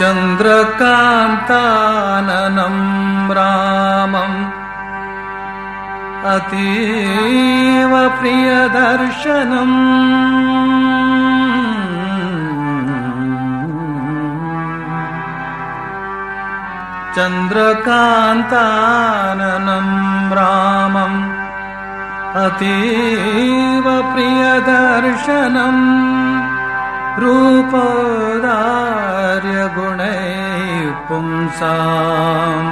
ಚಂದ್ರಕಾಂತಾನನಂ ರಾಮಂ ಅತೀವ ಪ್ರಿಯದರ್ಶನಂ ಚಂದ್ರಕಾಂತಾನನಂ ರಾಮಂ ಅತೀವ ಪ್ರಿಯದರ್ಶನಂ ರೂಪೋದಾರ್ಯ ಗುಣೈ ಪುಂಸಾಂ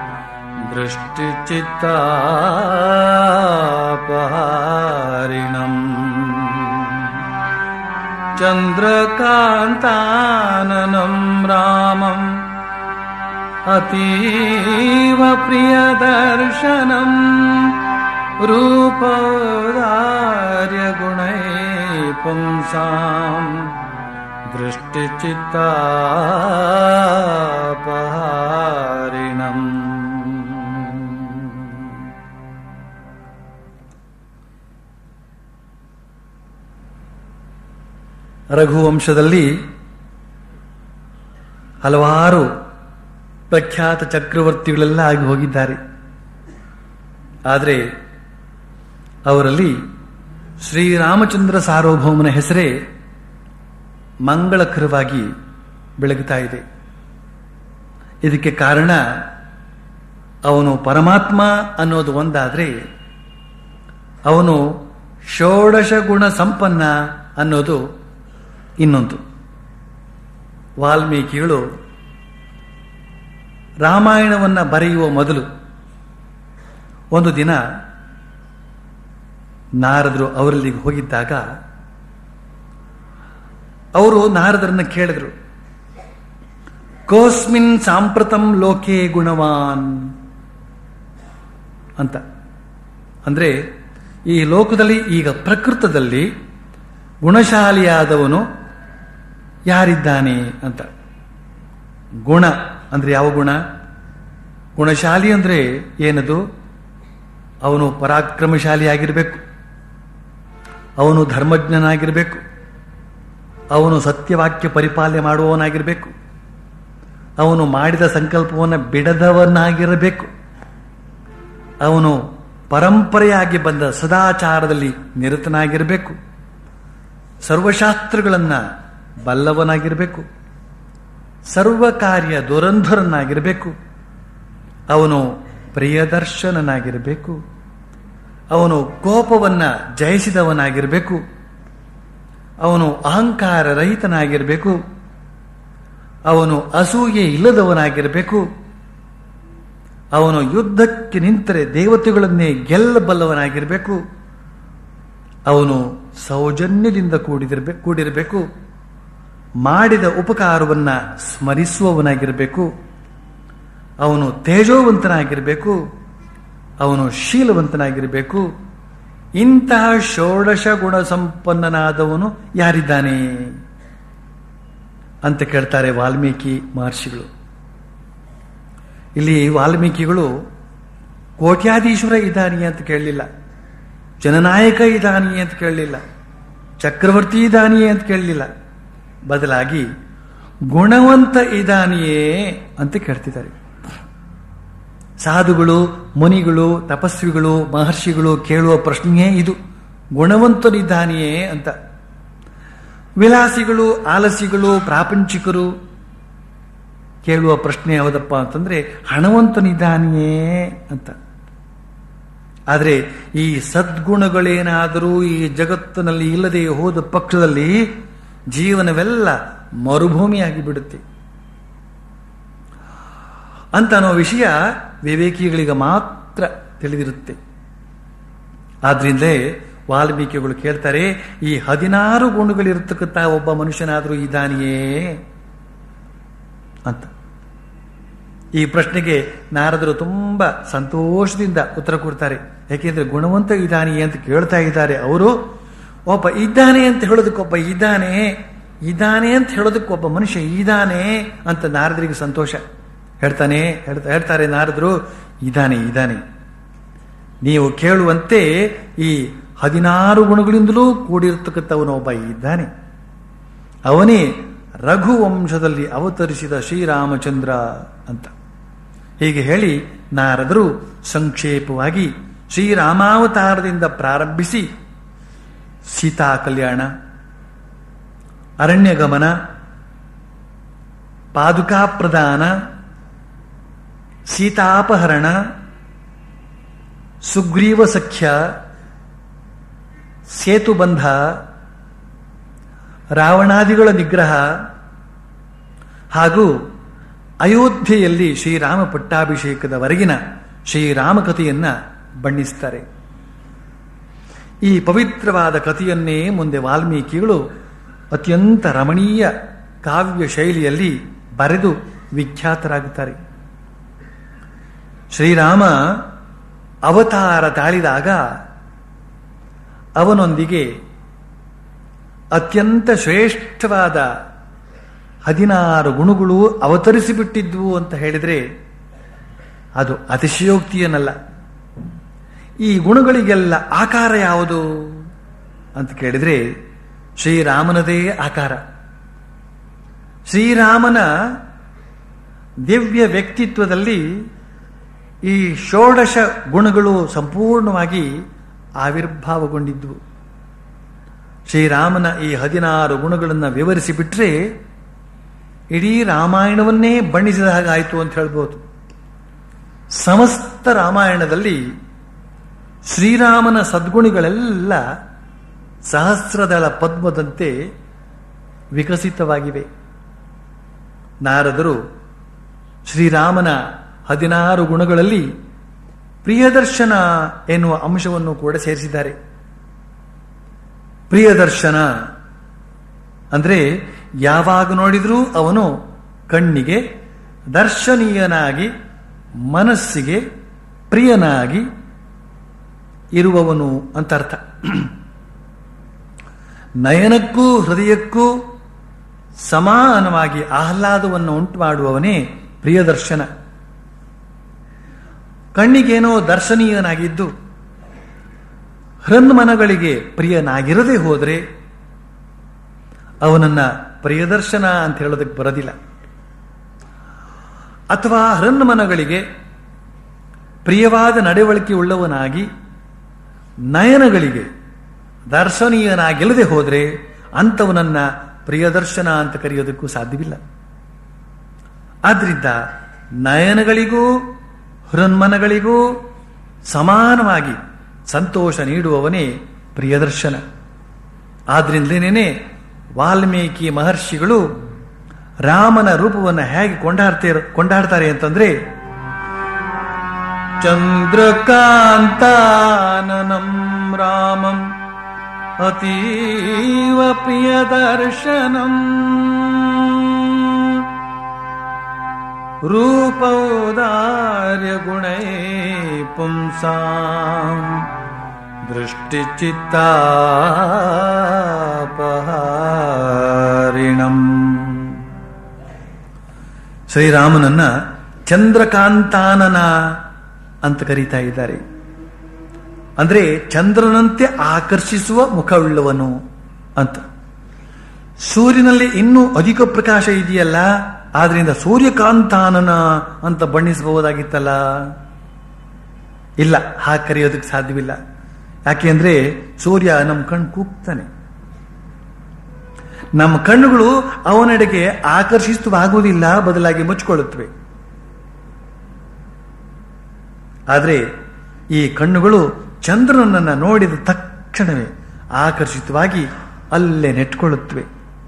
ದೃಷ್ಟಿಚಿತ್ತಾಪಹಾರಿಣಂ ಚಂದ್ರಕಾಂತಾನನಂ ರಾಮಂ ಅತೀವ ಪ್ರಿಯದರ್ಶನಂ ರೂಪೋದಾರ್ಯ ಗುಣೈ ಪುಂಸಾಂ ದೃಷ್ಟಿಚಿತ್ತಾಪಹಾರಿಣಂ. ರಘುವಂಶದಲ್ಲಿ ಹಲವಾರು ಪ್ರಖ್ಯಾತ ಚಕ್ರವರ್ತಿಗಳೆಲ್ಲ ಆಗಿ ಹೋಗಿದ್ದಾರೆ. ಆದರೆ ಅವರಲ್ಲಿ ಶ್ರೀರಾಮಚಂದ್ರ ಸಾರ್ವಭೌಮನ ಹೆಸರೇ ಮಂಗಳಕರವಾಗಿ ಬೆಳಗುತ್ತಾ ಇದೆ. ಇದಕ್ಕೆ ಕಾರಣ ಅವನು ಪರಮಾತ್ಮ ಅನ್ನೋದು ಒಂದಾದರೆ ಅವನು ಷೋಡಶ ಗುಣ ಸಂಪನ್ನ ಅನ್ನೋದು ಇನ್ನೊಂದು. ವಾಲ್ಮೀಕಿಗಳು ರಾಮಾಯಣವನ್ನು ಬರೆಯುವ ಮೊದಲು ಒಂದು ದಿನ ನಾರದರು ಅವರಲ್ಲಿಗೆ ಹೋಗಿದ್ದಾಗ ಅವರು ನಾರದರನ್ನ ಕೇಳಿದ್ರು, ಕೋಸ್ಮಿನ್ ಸಾಂಪ್ರತಂ ಲೋಕೆ ಗುಣವಾನ್ ಅಂತ. ಅಂದ್ರೆ ಈ ಲೋಕದಲ್ಲಿ ಈಗ ಪ್ರಕೃತದಲ್ಲಿ ಗುಣಶಾಲಿಯಾದವನು ಯಾರಿದ್ದಾನೆ ಅಂತ. ಗುಣ ಅಂದ್ರೆ ಯಾವ ಗುಣ? ಗುಣಶಾಲಿ ಅಂದ್ರೆ ಏನದು? ಅವನು ಪರಾಕ್ರಮಶಾಲಿಯಾಗಿರಬೇಕು, ಅವನು ಧರ್ಮಜ್ಞನಾಗಿರಬೇಕು, ಅವನು ಸತ್ಯವಾಕ್ಯ ಪರಿಪಾಲನೆ ಮಾಡುವವನಾಗಿರಬೇಕು, ಅವನು ಮಾಡಿದ ಸಂಕಲ್ಪವನ್ನು ಬಿಡದವನಾಗಿರಬೇಕು, ಅವನು ಪರಂಪರೆಯಾಗಿ ಬಂದ ಸದಾಚಾರದಲ್ಲಿ ನಿರತನಾಗಿರಬೇಕು, ಸರ್ವಶಾಸ್ತ್ರಗಳನ್ನು ಬಲ್ಲವನಾಗಿರಬೇಕು, ಸರ್ವಕಾರ್ಯ ದುರಂಧರನಾಗಿರಬೇಕು, ಅವನು ಪ್ರಿಯದರ್ಶನನಾಗಿರಬೇಕು, ಅವನು ಕೋಪವನ್ನು ಜಯಿಸಿದವನಾಗಿರಬೇಕು, ಅವನು ಅಹಂಕಾರ ರಹಿತನಾಗಿರಬೇಕು, ಅವನು ಅಸೂಯೆ ಇಲ್ಲದವನಾಗಿರಬೇಕು, ಅವನು ಯುದ್ಧಕ್ಕೆ ನಿಂತರೆ ದೇವತೆಗಳನ್ನೇ ಗೆಲ್ಲಬಲ್ಲವನಾಗಿರಬೇಕು, ಅವನು ಸೌಜನ್ಯದಿಂದ ಕೂಡಿರಬೇಕು, ಮಾಡಿದ ಉಪಕಾರವನ್ನು ಸ್ಮರಿಸುವವನಾಗಿರಬೇಕು, ಅವನು ತೇಜೋವಂತನಾಗಿರಬೇಕು, ಅವನು ಶೀಲವಂತನಾಗಿರಬೇಕು. ಇಂತಹ ಷೋಡಶ ಗುಣ ಸಂಪನ್ನನಾದವನು ಯಾರಿದ್ದಾನೆ ಅಂತ ಕೇಳ್ತಾರೆ ವಾಲ್ಮೀಕಿ ಮಹರ್ಷಿಗಳು. ಇಲ್ಲಿ ವಾಲ್ಮೀಕಿಗಳು ಕೋಟ್ಯಾಧೀಶ್ವರ ಇದ್ದಾನೆ ಅಂತ ಕೇಳಲಿಲ್ಲ, ಜನನಾಯಕ ಇದ್ದಾನೆ ಅಂತ ಕೇಳಲಿಲ್ಲ, ಚಕ್ರವರ್ತಿ ಇದ್ದಾನೆಯೇ ಅಂತ ಕೇಳಲಿಲ್ಲ. ಬದಲಾಗಿ ಗುಣವಂತ ಇದ್ದಾನೆಯೇ ಅಂತ ಕೇಳ್ತಿದ್ದಾರೆ. ಸಾಧುಗಳು, ಮುನಿಗಳು, ತಪಸ್ವಿಗಳು, ಮಹರ್ಷಿಗಳು ಕೇಳುವ ಪ್ರಶ್ನೆಯೇ ಇದು, ಗುಣವಂತನಿದ್ದಾನೆಯೇ ಅಂತ. ವಿಲಾಸಿಗಳು, ಆಲಸಿಗಳು, ಪ್ರಾಪಂಚಿಕರು ಕೇಳುವ ಪ್ರಶ್ನೆ ಯಾವುದಪ್ಪ ಅಂತಂದ್ರೆ ಹಣವಂತನಿದ್ದಾನೆಯೇ ಅಂತ. ಆದರೆ ಈ ಸದ್ಗುಣಗಳೇನಾದರೂ ಈ ಜಗತ್ತಿನಲ್ಲಿ ಇಲ್ಲದೆ ಹೋದ ಪಕ್ಷದಲ್ಲಿ ಜೀವನವೆಲ್ಲ ಮರುಭೂಮಿಯಾಗಿ ಬಿಡುತ್ತೆ ಅಂತ ಅನ್ನೋ ವಿಷಯ ವಿವೇಕಿಗಳಿಗೆ ಮಾತ್ರ ತಿಳಿದಿರುತ್ತೆ. ಆದ್ರಿಂದಲೇ ವಾಲ್ಮೀಕಿಗಳು ಕೇಳ್ತಾರೆ, ಈ 16 ಗುಣಗಳಿರತಕ್ಕಂಥ ಒಬ್ಬ ಮನುಷ್ಯನಾದರೂ ಇದ್ದಾನೆಯೇ ಅಂತ. ಈ ಪ್ರಶ್ನೆಗೆ ನಾರದರು ತುಂಬಾ ಸಂತೋಷದಿಂದ ಉತ್ತರ ಕೊಡ್ತಾರೆ. ಯಾಕೆಂದ್ರೆ ಗುಣವಂತ ಇದ್ದಾನೆಯೇ ಅಂತ ಕೇಳ್ತಾ ಇದ್ದಾರೆ ಅವರು. ಒಬ್ಬ ಇದ್ದಾನೆ ಅಂತ ಹೇಳೋದಕ್ಕೊಬ್ಬ ಇದ್ದಾನೆ ಅಂತ ಹೇಳೋದಕ್ಕೊಬ್ಬ ಮನುಷ್ಯ ಇದ್ದಾನೆ ಅಂತ ನಾರದರಿಗೆ ಸಂತೋಷ. ಹೇಳ್ತಾರೆ ನಾರದರು, ಇದ್ದಾನೆ. ನೀವು ಕೇಳುವಂತೆ ಈ 16 ಗುಣಗಳಿಂದಲೂ ಕೂಡಿರತಕ್ಕಂಥವನು ಒಬ್ಬ ಇದ್ದಾನೆ. ಅವನೇ ರಘುವಂಶದಲ್ಲಿ ಅವತರಿಸಿದ ಶ್ರೀರಾಮಚಂದ್ರ ಅಂತ. ಹೀಗೆ ಹೇಳಿ ನಾರದರು ಸಂಕ್ಷೇಪವಾಗಿ ಶ್ರೀರಾಮಾವತಾರದಿಂದ ಪ್ರಾರಂಭಿಸಿ ಸೀತಾ ಕಲ್ಯಾಣ, ಅರಣ್ಯಗಮನ, ಪಾದುಕಾ ಪ್ರದಾನ, ಸೀತಾಪಹರಣ, ಸುಗ್ರೀವ ಸಖ್ಯ, ಸೇತುಬಂಧ, ರಾವಣಾದಿಗಳ ನಿಗ್ರಹ ಹಾಗೂ ಅಯೋಧ್ಯೆಯಲ್ಲಿ ಶ್ರೀರಾಮ ಪಟ್ಟಾಭಿಷೇಕದವರೆಗಿನ ಶ್ರೀರಾಮ ಕಥೆಯನ್ನ ಬಣ್ಣಿಸ್ತಾರೆ. ಈ ಪವಿತ್ರವಾದ ಕಥೆಯನ್ನೇ ಮುಂದೆ ವಾಲ್ಮೀಕಿಗಳು ಅತ್ಯಂತ ರಮಣೀಯ ಕಾವ್ಯ ಶೈಲಿಯಲ್ಲಿ ಬರೆದು ವಿಖ್ಯಾತರಾಗುತ್ತಾರೆ. ಶ್ರೀರಾಮ ಅವತಾರ ತಾಳಿದಾಗ ಅವನೊಂದಿಗೆ ಅತ್ಯಂತ ಶ್ರೇಷ್ಠವಾದ 16 ಗುಣಗಳು ಅವತರಿಸಿಬಿಟ್ಟಿದ್ವು ಅಂತ ಹೇಳಿದರೆ ಅದು ಅತಿಶಯೋಕ್ತಿಯನ್ನಲ್ಲ. ಈ ಗುಣಗಳಿಗೆಲ್ಲ ಆಕಾರ ಯಾವುದು ಅಂತ ಕೇಳಿದರೆ ಶ್ರೀರಾಮನದೇ ಆಕಾರ. ಶ್ರೀರಾಮನ ದಿವ್ಯ ವ್ಯಕ್ತಿತ್ವದಲ್ಲಿ ಈ 16 ಗುಣಗಳು ಸಂಪೂರ್ಣವಾಗಿ ಆವಿರ್ಭಾವಗೊಂಡಿದ್ವು. ಶ್ರೀರಾಮನ ಈ 16 ಗುಣಗಳನ್ನು ವಿವರಿಸಿಬಿಟ್ರೆ ಇಡೀ ರಾಮಾಯಣವನ್ನೇ ಬಣ್ಣಿಸಿದ ಹಾಗಾಯಿತು ಅಂತ ಹೇಳ್ಬೋದು. ಸಮಸ್ತ ರಾಮಾಯಣದಲ್ಲಿ ಶ್ರೀರಾಮನ ಸದ್ಗುಣಿಗಳೆಲ್ಲ ಸಹಸ್ರದಳ ಪದ್ಮದಂತೆ ವಿಕಸಿತವಾಗಿವೆ. ನಾರದರು ಶ್ರೀರಾಮನ 16 ಗುಣಗಳಲ್ಲಿ ಪ್ರಿಯದರ್ಶನ ಎನ್ನುವ ಅಂಶವನ್ನು ಕೂಡ ಸೇರಿಸಿದ್ದಾರೆ. ಪ್ರಿಯದರ್ಶನ ಅಂದರೆ ಯಾವಾಗ ನೋಡಿದರೂ ಅವನು ಕಣ್ಣಿಗೆ ದರ್ಶನೀಯನಾಗಿ, ಮನಸ್ಸಿಗೆ ಪ್ರಿಯನಾಗಿ ಇರುವವನು ಅಂತ ಅರ್ಥ. ನಯನಕ್ಕೂ ಹೃದಯಕ್ಕೂ ಸಮಾನವಾಗಿ ಆಹ್ಲಾದವನ್ನು ಉಂಟು ಮಾಡುವವನೇ ಪ್ರಿಯದರ್ಶನ. ಕಣ್ಣಿಗೇನೋ ದರ್ಶನೀಯನಾಗಿದ್ದು ಹೃನ್ಮನಗಳಿಗೆ ಪ್ರಿಯನಾಗಿರದೆ ಹೋದರೆ ಅವನನ್ನ ಪ್ರಿಯದರ್ಶನ ಅಂತ ಹೇಳೋದಕ್ಕೆ ಬರೋದಿಲ್ಲ. ಅಥವಾ ಹೃನ್ಮನಗಳಿಗೆ ಪ್ರಿಯವಾದ ನಡವಳಿಕೆ ಉಳ್ಳವನಾಗಿ ನಯನಗಳಿಗೆ ದರ್ಶನೀಯನಾಗಿಲ್ಲದೆ ಹೋದರೆ ಅಂಥವನನ್ನ ಪ್ರಿಯದರ್ಶನ ಅಂತ ಕರೆಯೋದಕ್ಕೂ ಸಾಧ್ಯವಿಲ್ಲ. ಆದ್ರಿಂದ ನಯನಗಳಿಗೂ ಹೃನ್ಮನಗಳಿಗೂ ಸಮಾನವಾಗಿ ಸಂತೋಷ ನೀಡುವವನೇ ಪ್ರಿಯದರ್ಶನ. ಆದ್ರಿಂದಲೇನೇ ವಾಲ್ಮೀಕಿ ಮಹರ್ಷಿಗಳು ರಾಮನ ರೂಪವನ್ನು ಹೇಗೆ ಕೊಂಡಾಡ್ತಾರೆ ಅಂತಂದ್ರೆ, ಚಂದ್ರಕಾಂತಾನನಂ ರಾಮಂ ಅತೀವ ಪ್ರಿಯದರ್ಶನಂ ರೂಪೌದಾರ್ಯ ಗುಣೈ ಪುಂಸಾಂ ದೃಷ್ಟಿಚಿತ್ತಾಪಹಾರಿಣಂ. ಶ್ರೀರಾಮನನ್ನ ಚಂದ್ರಕಾಂತಾನನ ಅಂತ ಕರೀತಾ ಇದ್ದಾರೆ. ಅಂದ್ರೆ ಚಂದ್ರನಂತೆ ಆಕರ್ಷಿಸುವ ಮುಖವುಳ್ಳವನು ಅಂತ. ಸೂರ್ಯನಲ್ಲಿ ಇನ್ನೂ ಅಧಿಕ ಪ್ರಕಾಶ ಇದೆಯಲ್ಲ, ಆದ್ರಿಂದ ಸೂರ್ಯಕಾಂತಾನನ ಅಂತ ಬಣ್ಣಿಸಬಹುದಾಗಿತ್ತಲ್ಲ. ಇಲ್ಲ, ಹಾಗೆ ಕರೆಯೋದಕ್ಕೆ ಸಾಧ್ಯವಿಲ್ಲ. ಯಾಕೆಂದ್ರೆ ಸೂರ್ಯ ನಮ್ಮ ಕಣ್ಣು ಕೂಗ್ತಾನೆ. ನಮ್ಮ ಕಣ್ಣುಗಳು ಅವನೆಡೆಗೆ ಆಕರ್ಷಿಸುವಾಗುವುದಿಲ್ಲ, ಬದಲಾಗಿ ಮುಚ್ಚಿಕೊಳ್ಳುತ್ತವೆ. ಆದರೆ ಈ ಕಣ್ಣುಗಳು ಚಂದ್ರನನ್ನ ನೋಡಿದ ತಕ್ಷಣವೇ ಆಕರ್ಷಿತವಾಗಿ ಅಲ್ಲೇ ನೆಟ್ಕೊಳ್ಳುತ್ತವೆ.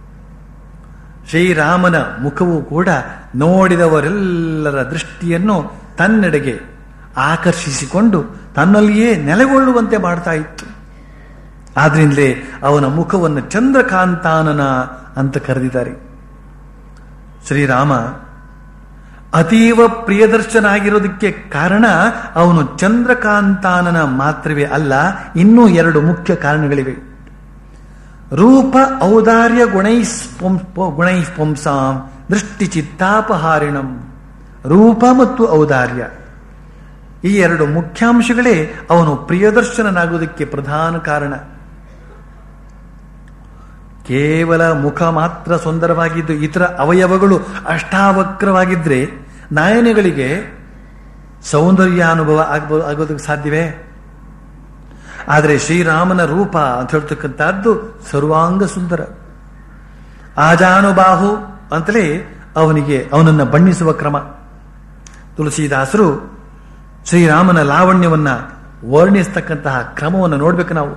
ಶ್ರೀರಾಮನ ಮುಖವು ಕೂಡ ನೋಡಿದವರೆಲ್ಲರ ದೃಷ್ಟಿಯನ್ನು ತನ್ನೆಡೆಗೆ ಆಕರ್ಷಿಸಿಕೊಂಡು ತನ್ನಲ್ಲಿಯೇ ನೆಲೆಗೊಳ್ಳುವಂತೆ ಮಾಡ್ತಾ ಇತ್ತು. ಆದ್ರಿಂದಲೇ ಅವನ ಮುಖವನ್ನು ಚಂದ್ರಕಾಂತಾನನ ಅಂತ ಕರೆದಿದ್ದಾರೆ. ಶ್ರೀರಾಮ ಅತೀವ ಪ್ರಿಯದರ್ಶನಾಗಿರೋದಕ್ಕೆ ಕಾರಣ ಅವನು ಚಂದ್ರಕಾಂತಾನನ ಮಾತ್ರವೇ ಅಲ್ಲ, ಇನ್ನೂ 2 ಮುಖ್ಯ ಕಾರಣಗಳಿವೆ. ರೂಪ ಔದಾರ್ಯ ಗುಣೈ ಪುಂಸಾಂ ದೃಷ್ಟಿ ಚಿತ್ತಾಪಹಾರಿಣಂ. ರೂಪ ಮತ್ತು ಔದಾರ್ಯ ಈ 2 ಮುಖ್ಯಾಂಶಗಳೇ ಅವನು ಪ್ರಿಯದರ್ಶನನಾಗುವುದಕ್ಕೆ ಪ್ರಧಾನ ಕಾರಣ. ಕೇವಲ ಮುಖ ಮಾತ್ರ ಸುಂದರವಾಗಿದ್ದು ಇತರ ಅವಯವಗಳು ಅಷ್ಟಾವಕ್ರವಾಗಿದ್ರೆ ನಯನಗಳಿಗೆ ಸೌಂದರ್ಯಾನುಭವ ಆಗೋದಕ್ಕೆ ಸಾಧ್ಯವೇ? ಆದರೆ ಶ್ರೀರಾಮನ ರೂಪ ಅಂತ ಹೇಳ್ತಕ್ಕಂಥದ್ದು ಸರ್ವಾಂಗ ಸುಂದರ. ಆಜಾನುಬಾಹು ಅಂತಲೇ ಅವನನ್ನು ಬಣ್ಣಿಸುವ ಕ್ರಮ. ತುಳಸಿದಾಸರು ಶ್ರೀರಾಮನ ಲಾವಣ್ಯವನ್ನ ವರ್ಣಿಸ್ತಕ್ಕಂತಹ ಕ್ರಮವನ್ನು ನೋಡ್ಬೇಕು ನಾವು.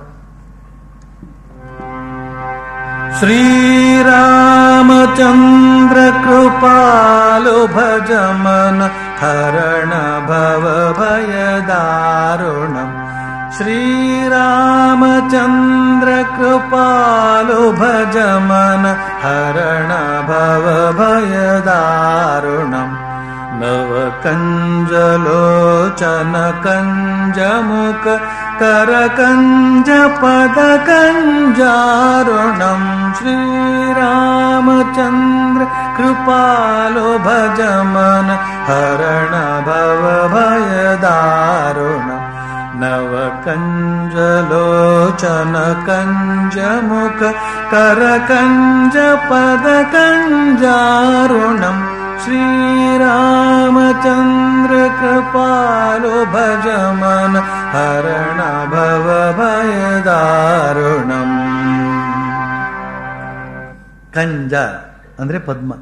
ಶ್ರೀರಾಮಚಂದ್ರ ಕೃಪಾಲು ಭಜಮನ ಹರಣ ಭವ ಭಯ ದಾರುಣಂ. ಶ್ರೀರಾಮಚಂದ್ರ ಕೃಪಾಲು ಭಜಮನ ಹರಣ ಭವ ಭಯ ದಾರುಣಂ. ನವ ಕಂಜಲೋಚನ ಕಂಜಮುಖ ಕರ ಕಂಜ ಪದ ಕಂಜಾರುಣಂ. ಶ್ರೀರಾಮಚಂದ್ರ ಕೃಪಾಲು ಭಜಮನ ಹರಣ ಭವ ಭಯ ದಾರುಣಂ. ನವ ಕಂಜಲೋಚನ ಕಂಜಮುಖ ಕರ ಕಂಜ ಪದ ಕಂಜಾರುಣಂ. ಶ್ರೀರಾಮಚಂದ್ರ ಕೃಪಾಲು ಭಜಮನ ಹರಣ ಭವ ಭಯ ದಾರುಣಂ. ಕಂಜ ಅಂದ್ರೆ ಪದ್ಮ,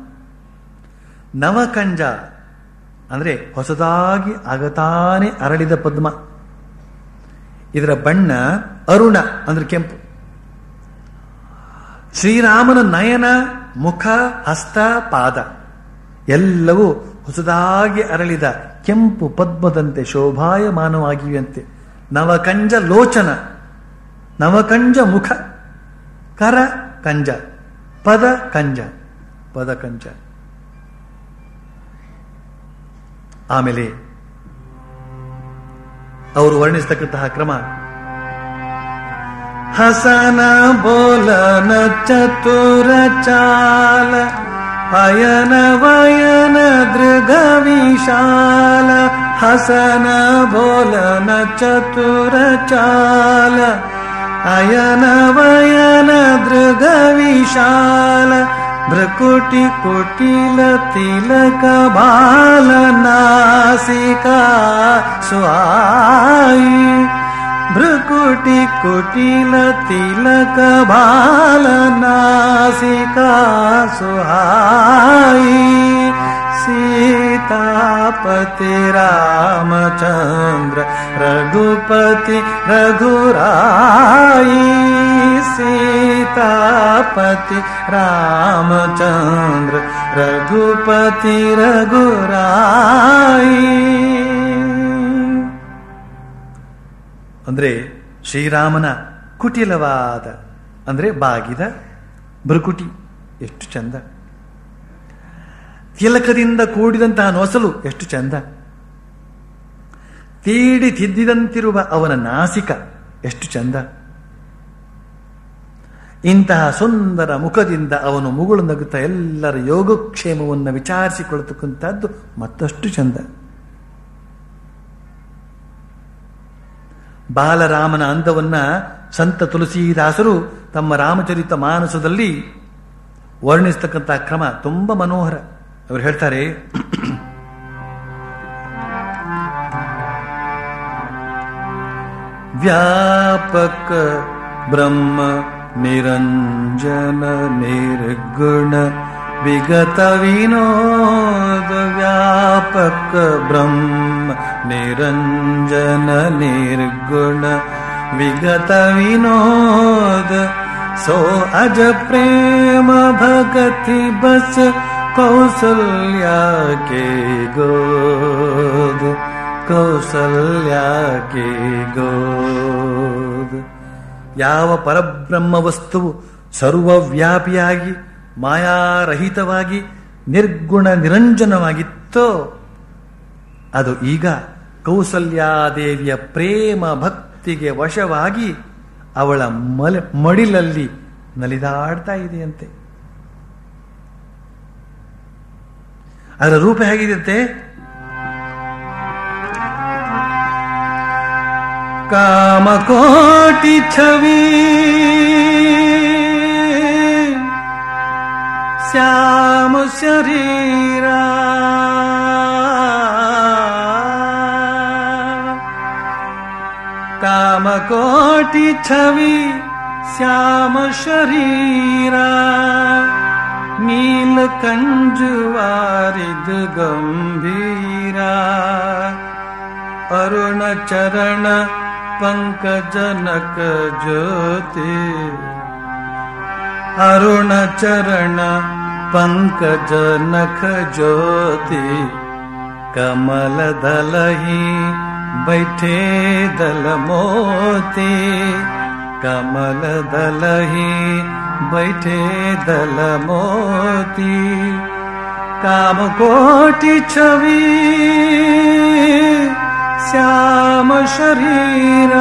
ನವಕಂಜ ಅಂದ್ರೆ ಹೊಸದಾಗಿ ಆಗತಾನೆ ಅರಳಿದ ಪದ್ಮ. ಇದರ ಬಣ್ಣ ಅರುಣ ಅಂದ್ರೆ ಕೆಂಪು. ಶ್ರೀರಾಮನ ನಯನ, ಮುಖ, ಹಸ್ತ, ಪಾದ ಎಲ್ಲವೂ ಹೊಸದಾಗಿ ಅರಳಿದ ಕೆಂಪು ಪದ್ಮದಂತೆ ಶೋಭಾಯಮಾನವಾಗಿವೆಯಂತೆ. ನವಕಂಜ ಲೋಚನ, ನವಕಂಜ ಮುಖ, ಕರ ಕಂಜ, ಪದ ಕಂಜ, ಪದ ಕಂಜ. ಆಮೇಲೆ ಅವರು ವರ್ಣಿಸ್ತಕ್ಕಂತಹ ಕ್ರಮ ಹಸನ ಬೋಲನ ಚತುರ ಚಾಲ ಅಯನ ವಯನ ದೃಗ ವಿಶಾಲ. ಹಸನ ಬೋಲನ ಚತುರ ಚಾಲ ಅಯನ ವಯನ ದೃಗ ವಿಶಾಲ. ಭ್ರಕುಟಿ ಕುಟಿಲ ತಿಲಕ ಬಾಲ ನಾಸಿಕಾ ಸ್ವಾಯಿ. ಭ್ರಕುಟಿ ಕುಟಿಲ ತಿಲಕ ಬಾಲ ನಾಸಿಕಾ ಸುಹಾಯಿ. सीतापति रामचंद्र रघुपति रघुराई. सीतापति रामचंद्र रघुपति रघुराई. ಅಂದ್ರೆ ಶ್ರೀರಾಮನ ಕುಟಿಲವಾದ ಅಂದ್ರೆ ಬಾಗಿದ ಭ್ರಕುಟಿ ಎಷ್ಟು ಚಂದ, ತಿಲಕದಿಂದ ಕೂಡಿದಂತಹ ನೊಸಲು ಎಷ್ಟು ಚಂದ, ತೀಡಿ ತಿದ್ದಿದಂತಿರುವ ಅವನ ನಾಸಿಕ ಎಷ್ಟು ಚಂದ. ಇಂತಹ ಸುಂದರ ಮುಖದಿಂದ ಅವನು ಮುಗುಳು ನಗುತ್ತಾ ಎಲ್ಲರ ಯೋಗಕ್ಷೇಮವನ್ನು ವಿಚಾರಿಸಿಕೊಳ್ಳತಕ್ಕಂಥದ್ದು ಮತ್ತಷ್ಟು ಚಂದ. ಬಾಲರಾಮನ ಅಂದವನ್ನ ಸಂತ ತುಳಸಿದಾಸರು ತಮ್ಮ ರಾಮಚರಿತ ಮಾನಸದಲ್ಲಿ ವರ್ಣಿಸ್ತಕ್ಕಂತಹ ಕ್ರಮ ತುಂಬಾ ಮನೋಹರ. ಅವರು ಹೇಳ್ತಾರೆ, ವ್ಯಾಪಕ ಬ್ರಹ್ಮ ನಿರಂಜನ ನಿರ್ಗುಣ ವಿಗತ ವಿನೋದ. ವ್ಯಾಪಕ ಬ್ರಹ್ಮ ನಿರಂಜನ ನಿರ್ಗುಣ ವಿಗತ ವಿನೋದ. सो अज प्रेम भगति बस कौसल्या के गोद. कौसल्या के गोद. ಯಾವ ಪರಬ್ರಹ್ಮ ವಸ್ತುವು ಸರ್ವವ್ಯಾಪಿಯಾಗಿ ಮಾಯಾರಹಿತವಾಗಿ ನಿರ್ಗುಣ ನಿರಂಜನವಾಗಿತ್ತೋ ಅದು ಈಗ ಕೌಸಲ್ಯಾದೇವಿಯ ಪ್ರೇಮ ಭಕ್ತಿಗೆ ವಶವಾಗಿ ಅವಳ ಮಡಿಲಲ್ಲಿ ನಲಿದಾಡ್ತಾ ಇದೆಯಂತೆ. ಅದರ ರೂಪ ಹೇಗಿದೆಯಂತೆ? ಕಾಮಕೋಟಿ ಛವಿ ಶ್ಯಾಮ ಶರೀರ ಕಾಮಕೋಟಿ ಛವಿ ಶ್ಯಾಮ ಶರೀರ ನೀಲಕಂಜುವಾರಿದ ಗಂಭೀರ ಅರುಣ ಚರಣ ಪಂಕಜನಕ ಜ್ಯೋತಿ ಅರುಣ ಚರಣ ಪಂಕಜನಕ ಜ್ಯೋತಿ ಕಮಲ ದಲಹಿ बैठे दल मोती कमल दलहि बैठे दल मोती काम कोटि छवि श्याम शरीर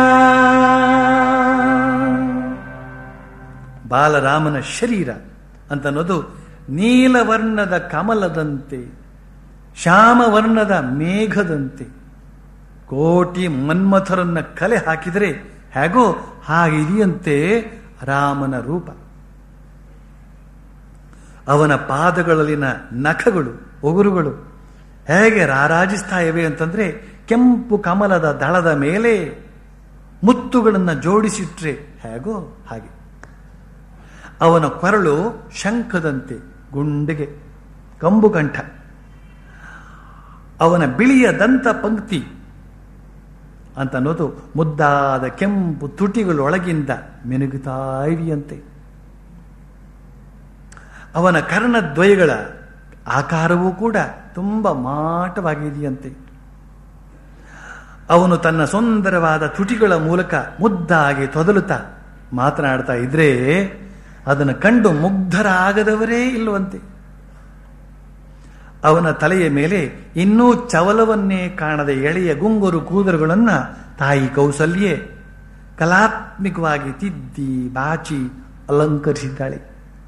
ಬಾಲರಾಮನ ಶರೀರ ಅಂತನ್ನೋದು ನೀಲವರ್ಣದ ಕಮಲದಂತೆ ಶ್ಯಾಮವರ್ಣದ ಮೇಘದಂತೆ ಕೋಟಿ ಮನ್ಮಥರನ್ನ ಕಲೆ ಹಾಕಿದರೆ ಹೇಗೋ ಹಾಗಿದೆಯಂತೆ ರಾಮನ ರೂಪ. ಅವನ ಪಾದಗಳಲ್ಲಿನ ನಖಗಳು ಉಗುರುಗಳು ಹೇಗೆ ರಾರಾಜಿಸ್ತಾ ಇವೆ ಅಂತಂದ್ರೆ ಕೆಂಪು ಕಮಲದ ದಳದ ಮೇಲೆ ಮುತ್ತುಗಳನ್ನು ಜೋಡಿಸಿಟ್ರೆ ಹೇಗೋ ಹಾಗೆ. ಅವನ ಕೊರಳು ಶಂಖದಂತೆ ಗುಂಡಿಗೆ ಕಂಬು ಕಂಠ. ಅವನ ಬಿಳಿಯ ದಂತ ಪಂಕ್ತಿ ಅಂತ ಅನ್ನೋದು ಮುದ್ದಾದ ಕೆಂಪು ತುಟಿಗಳೊಳಗಿಂದ ಮಿನುಗುತ್ತಾ ಇದೆಯಂತೆ. ಅವನ ಕರ್ಣದ್ವಯಗಳ ಆಕಾರವೂ ಕೂಡ ತುಂಬ ಮಾಟವಾಗಿದೆಯಂತೆ. ಅವನು ತನ್ನ ಸುಂದರವಾದ ತುಟಿಗಳ ಮೂಲಕ ಮುದ್ದಾಗಿ ತೊದಲುತ್ತಾ ಮಾತನಾಡ್ತಾ ಇದ್ರೆ ಅದನ್ನು ಕಂಡು ಮುಗ್ಧರಾಗದವರೇ ಇಲ್ಲವಂತೆ. ಅವನ ತಲೆಯ ಮೇಲೆ ಇನ್ನೂ ಚವಲವನ್ನೇ ಕಾಣದ ಎಳೆಯ ಗುಂಗುರು ಕೂದಲುಗಳನ್ನು ತಾಯಿ ಕೌಸಲ್ಯೆ ಕಲಾತ್ಮಕವಾಗಿ ತಿದ್ದಿ ಬಾಚಿ ಅಲಂಕರಿಸಿದ್ದಾಳೆ.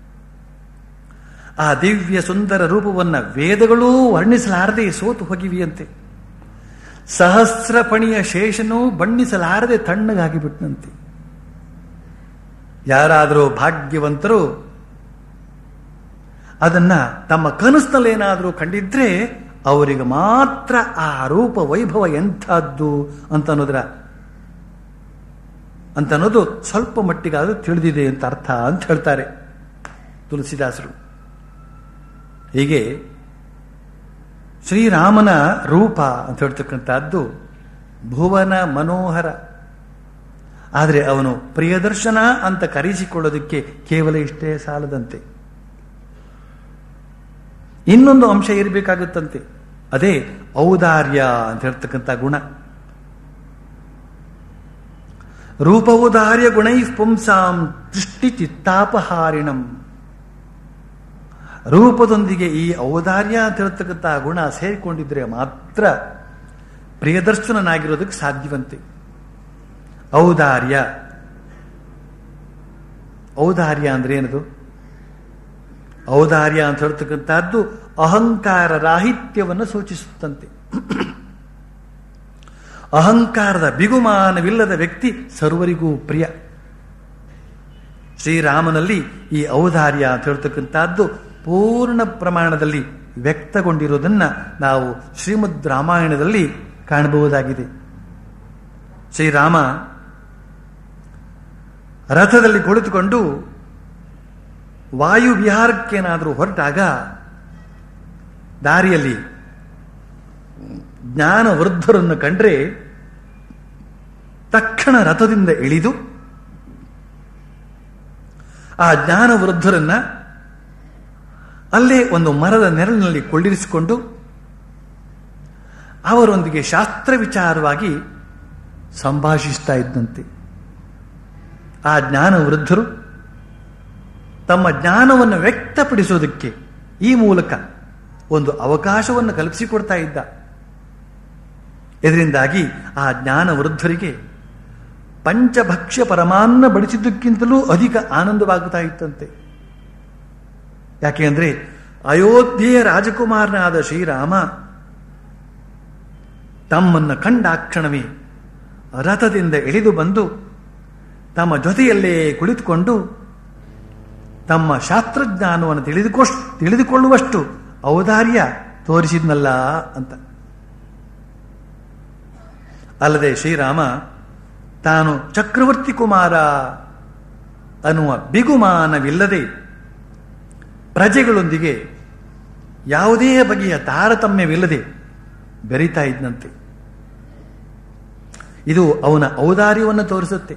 ಆ ದಿವ್ಯ ಸುಂದರ ರೂಪವನ್ನು ವೇದಗಳೂ ವರ್ಣಿಸಲಾರದೆ ಸೋತು ಹೋಗಿವೆಯಂತೆ. ಸಹಸ್ರಪಣಿಯ ಶೇಷನೂ ಬಣ್ಣಿಸಲಾರದೆ ತಣ್ಣಗಾಗಿಬಿಟ್ಟನಂತೆ. ಯಾರಾದರೂ ಭಾಗ್ಯವಂತರು ಅದನ್ನ ತಮ್ಮ ಕನಸಿನಲ್ಲೇನಾದರೂ ಕಂಡಿದ್ರೆ ಅವರಿಗೆ ಮಾತ್ರ ಆ ರೂಪ ವೈಭವ ಎಂಥದ್ದು ಅಂತನ್ನೋದು ಸ್ವಲ್ಪ ಮಟ್ಟಿಗಾದರೂ ತಿಳಿದಿದೆ ಅಂತ ಅರ್ಥ ಅಂತ ಹೇಳ್ತಾರೆ ತುಳಸಿದಾಸರು. ಹೀಗೆ ಶ್ರೀರಾಮನ ರೂಪ ಅಂತ ಹೇಳ್ತಕ್ಕಂಥದ್ದು ಭುವನ ಮನೋಹರ. ಆದರೆ ಅವನು ಪ್ರಿಯದರ್ಶನ ಅಂತ ಕರೆಸಿಕೊಳ್ಳೋದಕ್ಕೆ ಕೇವಲ ಇಷ್ಟೇ ಸಾಲದಂತೆ, ಇನ್ನೊಂದು ಅಂಶ ಇರಬೇಕಾಗುತ್ತಂತೆ. ಅದೇ ಔದಾರ್ಯ ಅಂತ ಹೇಳ್ತಕ್ಕಂಥ ಗುಣ. ರೂಪೌದಾರ್ಯ ಗುಣೈ ಪುಂಸಾಂ ದೃಷ್ಟಿ ಚಿತ್ತಾಪಹಾರಿಣಂ. ರೂಪದೊಂದಿಗೆ ಈ ಔದಾರ್ಯ ಅಂತ ಹೇಳ್ತಕ್ಕಂಥ ಗುಣ ಸೇರಿಕೊಂಡಿದ್ರೆ ಮಾತ್ರ ಪ್ರಿಯದರ್ಶನನಾಗಿರೋದಕ್ಕೆ ಸಾಧ್ಯವಂತೆ. ಔದಾರ್ಯ ಅಂದ್ರೆ ಏನದು? ಔದಾರ್ಯ ಅಂತ ಹೇಳ್ತಕ್ಕಂಥದ್ದು ಅಹಂಕಾರ ರಾಹಿತ್ಯವನ್ನು ಸೂಚಿಸುತ್ತಂತೆ. ಅಹಂಕಾರದ ಬಿಗುಮಾನವಿಲ್ಲದ ವ್ಯಕ್ತಿ ಸರ್ವರಿಗೂ ಪ್ರಿಯ. ಶ್ರೀರಾಮನಲ್ಲಿ ಈ ಔದಾರ್ಯ ಅಂತ ಹೇಳ್ತಕ್ಕಂಥದ್ದು ಪೂರ್ಣ ಪ್ರಮಾಣದಲ್ಲಿ ವ್ಯಕ್ತಗೊಂಡಿರುವುದನ್ನು ನಾವು ಶ್ರೀಮದ್ ರಾಮಾಯಣದಲ್ಲಿ ಕಾಣಬಹುದಾಗಿದೆ. ಶ್ರೀರಾಮ ರಥದಲ್ಲಿ ಕುಳಿತುಕೊಂಡು ವಾಯು ವಿಹಾರಕ್ಕೇನಾದರೂ ಹೊರಟಾಗ ದಾರಿಯಲ್ಲಿ ಜ್ಞಾನ ವೃದ್ಧರನ್ನು ಕಂಡ್ರೆ ತಕ್ಷಣ ರಥದಿಂದ ಇಳಿದು ಆ ಜ್ಞಾನ ವೃದ್ಧರನ್ನ ಅಲ್ಲೇ ಒಂದು ಮರದ ನೆರಳಿನಲ್ಲಿ ಕೊಳ್ಳಿರಿಸಿಕೊಂಡು ಅವರೊಂದಿಗೆ ಶಾಸ್ತ್ರ ವಿಚಾರವಾಗಿ ಸಂಭಾಷಿಸ್ತಾ ಇದ್ದಂತೆ. ಆ ಜ್ಞಾನ ವೃದ್ಧರು ತಮ್ಮ ಜ್ಞಾನವನ್ನು ವ್ಯಕ್ತಪಡಿಸೋದಕ್ಕೆ ಈ ಮೂಲಕ ಒಂದು ಅವಕಾಶವನ್ನು ಕಲ್ಪಿಸಿಕೊಡ್ತಾ ಇದ್ದ. ಇದರಿಂದಾಗಿ ಆ ಜ್ಞಾನ ವೃದ್ಧರಿಗೆ ಪಂಚಭಕ್ಷ್ಯ ಪರಮಾನ್ನ ಬಡಿಸಿದ್ದಕ್ಕಿಂತಲೂ ಅಧಿಕ ಆನಂದವಾಗುತ್ತಾ ಇತ್ತಂತೆ. ಯಾಕೆ ಅಂದರೆ ಅಯೋಧ್ಯೆಯ ರಾಜಕುಮಾರನಾದ ಶ್ರೀರಾಮ ತಮ್ಮನ್ನು ಕಂಡಾಕ್ಷಣವೇ ರಥದಿಂದ ಇಳಿದು ಬಂದು ತಮ್ಮ ಜೊತೆಯಲ್ಲೇ ಕುಳಿತುಕೊಂಡು ತಮ್ಮ ಶಾಸ್ತ್ರಜ್ಞಾನವನ್ನು ತಿಳಿದುಕೊಳ್ಳುವಷ್ಟು ಔದಾರ್ಯ ತೋರಿಸಿದ್ನಲ್ಲ ಅಂತ. ಅಲ್ಲದೆ ಶ್ರೀರಾಮ ತಾನು ಚಕ್ರವರ್ತಿ ಕುಮಾರ ಅನ್ನುವ ಬಿಗುಮಾನವಿಲ್ಲದೆ ಪ್ರಜೆಗಳೊಂದಿಗೆ ಯಾವುದೇ ಬಗೆಯ ತಾರತಮ್ಯವಿಲ್ಲದೆ ಬೆರೀತಾ ಇದ್ದಂತೆ. ಇದು ಅವನ ಔದಾರ್ಯವನ್ನು ತೋರಿಸುತ್ತೆ.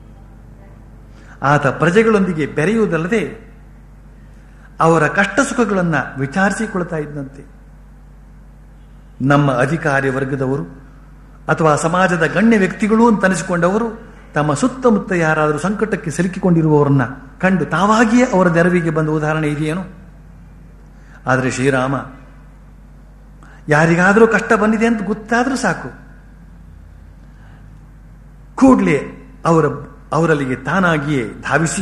ಆತ ಪ್ರಜೆಗಳೊಂದಿಗೆ ಬೆರೆಯುವುದಲ್ಲದೆ ಅವರ ಕಷ್ಟ ಸುಖಗಳನ್ನು ವಿಚಾರಿಸಿಕೊಳ್ತಾ ಇದ್ದಂತೆ. ನಮ್ಮ ಅಧಿಕಾರಿ ವರ್ಗದವರು ಅಥವಾ ಸಮಾಜದ ಗಣ್ಯ ವ್ಯಕ್ತಿಗಳು ಅಂತ ಅನಿಸಿಕೊಂಡವರು ತಮ್ಮ ಸುತ್ತಮುತ್ತ ಯಾರಾದರೂ ಸಂಕಟಕ್ಕೆ ಸಿಲುಕಿಕೊಂಡಿರುವವರನ್ನ ಕಂಡು ತಾವಾಗಿಯೇ ಅವರ ನೆರವಿಗೆ ಬಂದ ಉದಾಹರಣೆ ಇದೆಯೇನು? ಆದರೆ ಶ್ರೀರಾಮ ಯಾರಿಗಾದರೂ ಕಷ್ಟ ಬಂದಿದೆ ಅಂತ ಗೊತ್ತಾದರೂ ಸಾಕು, ಕೂಡಲೇ ಅವರಲ್ಲಿಗೆ ತಾನಾಗಿಯೇ ಧಾವಿಸಿ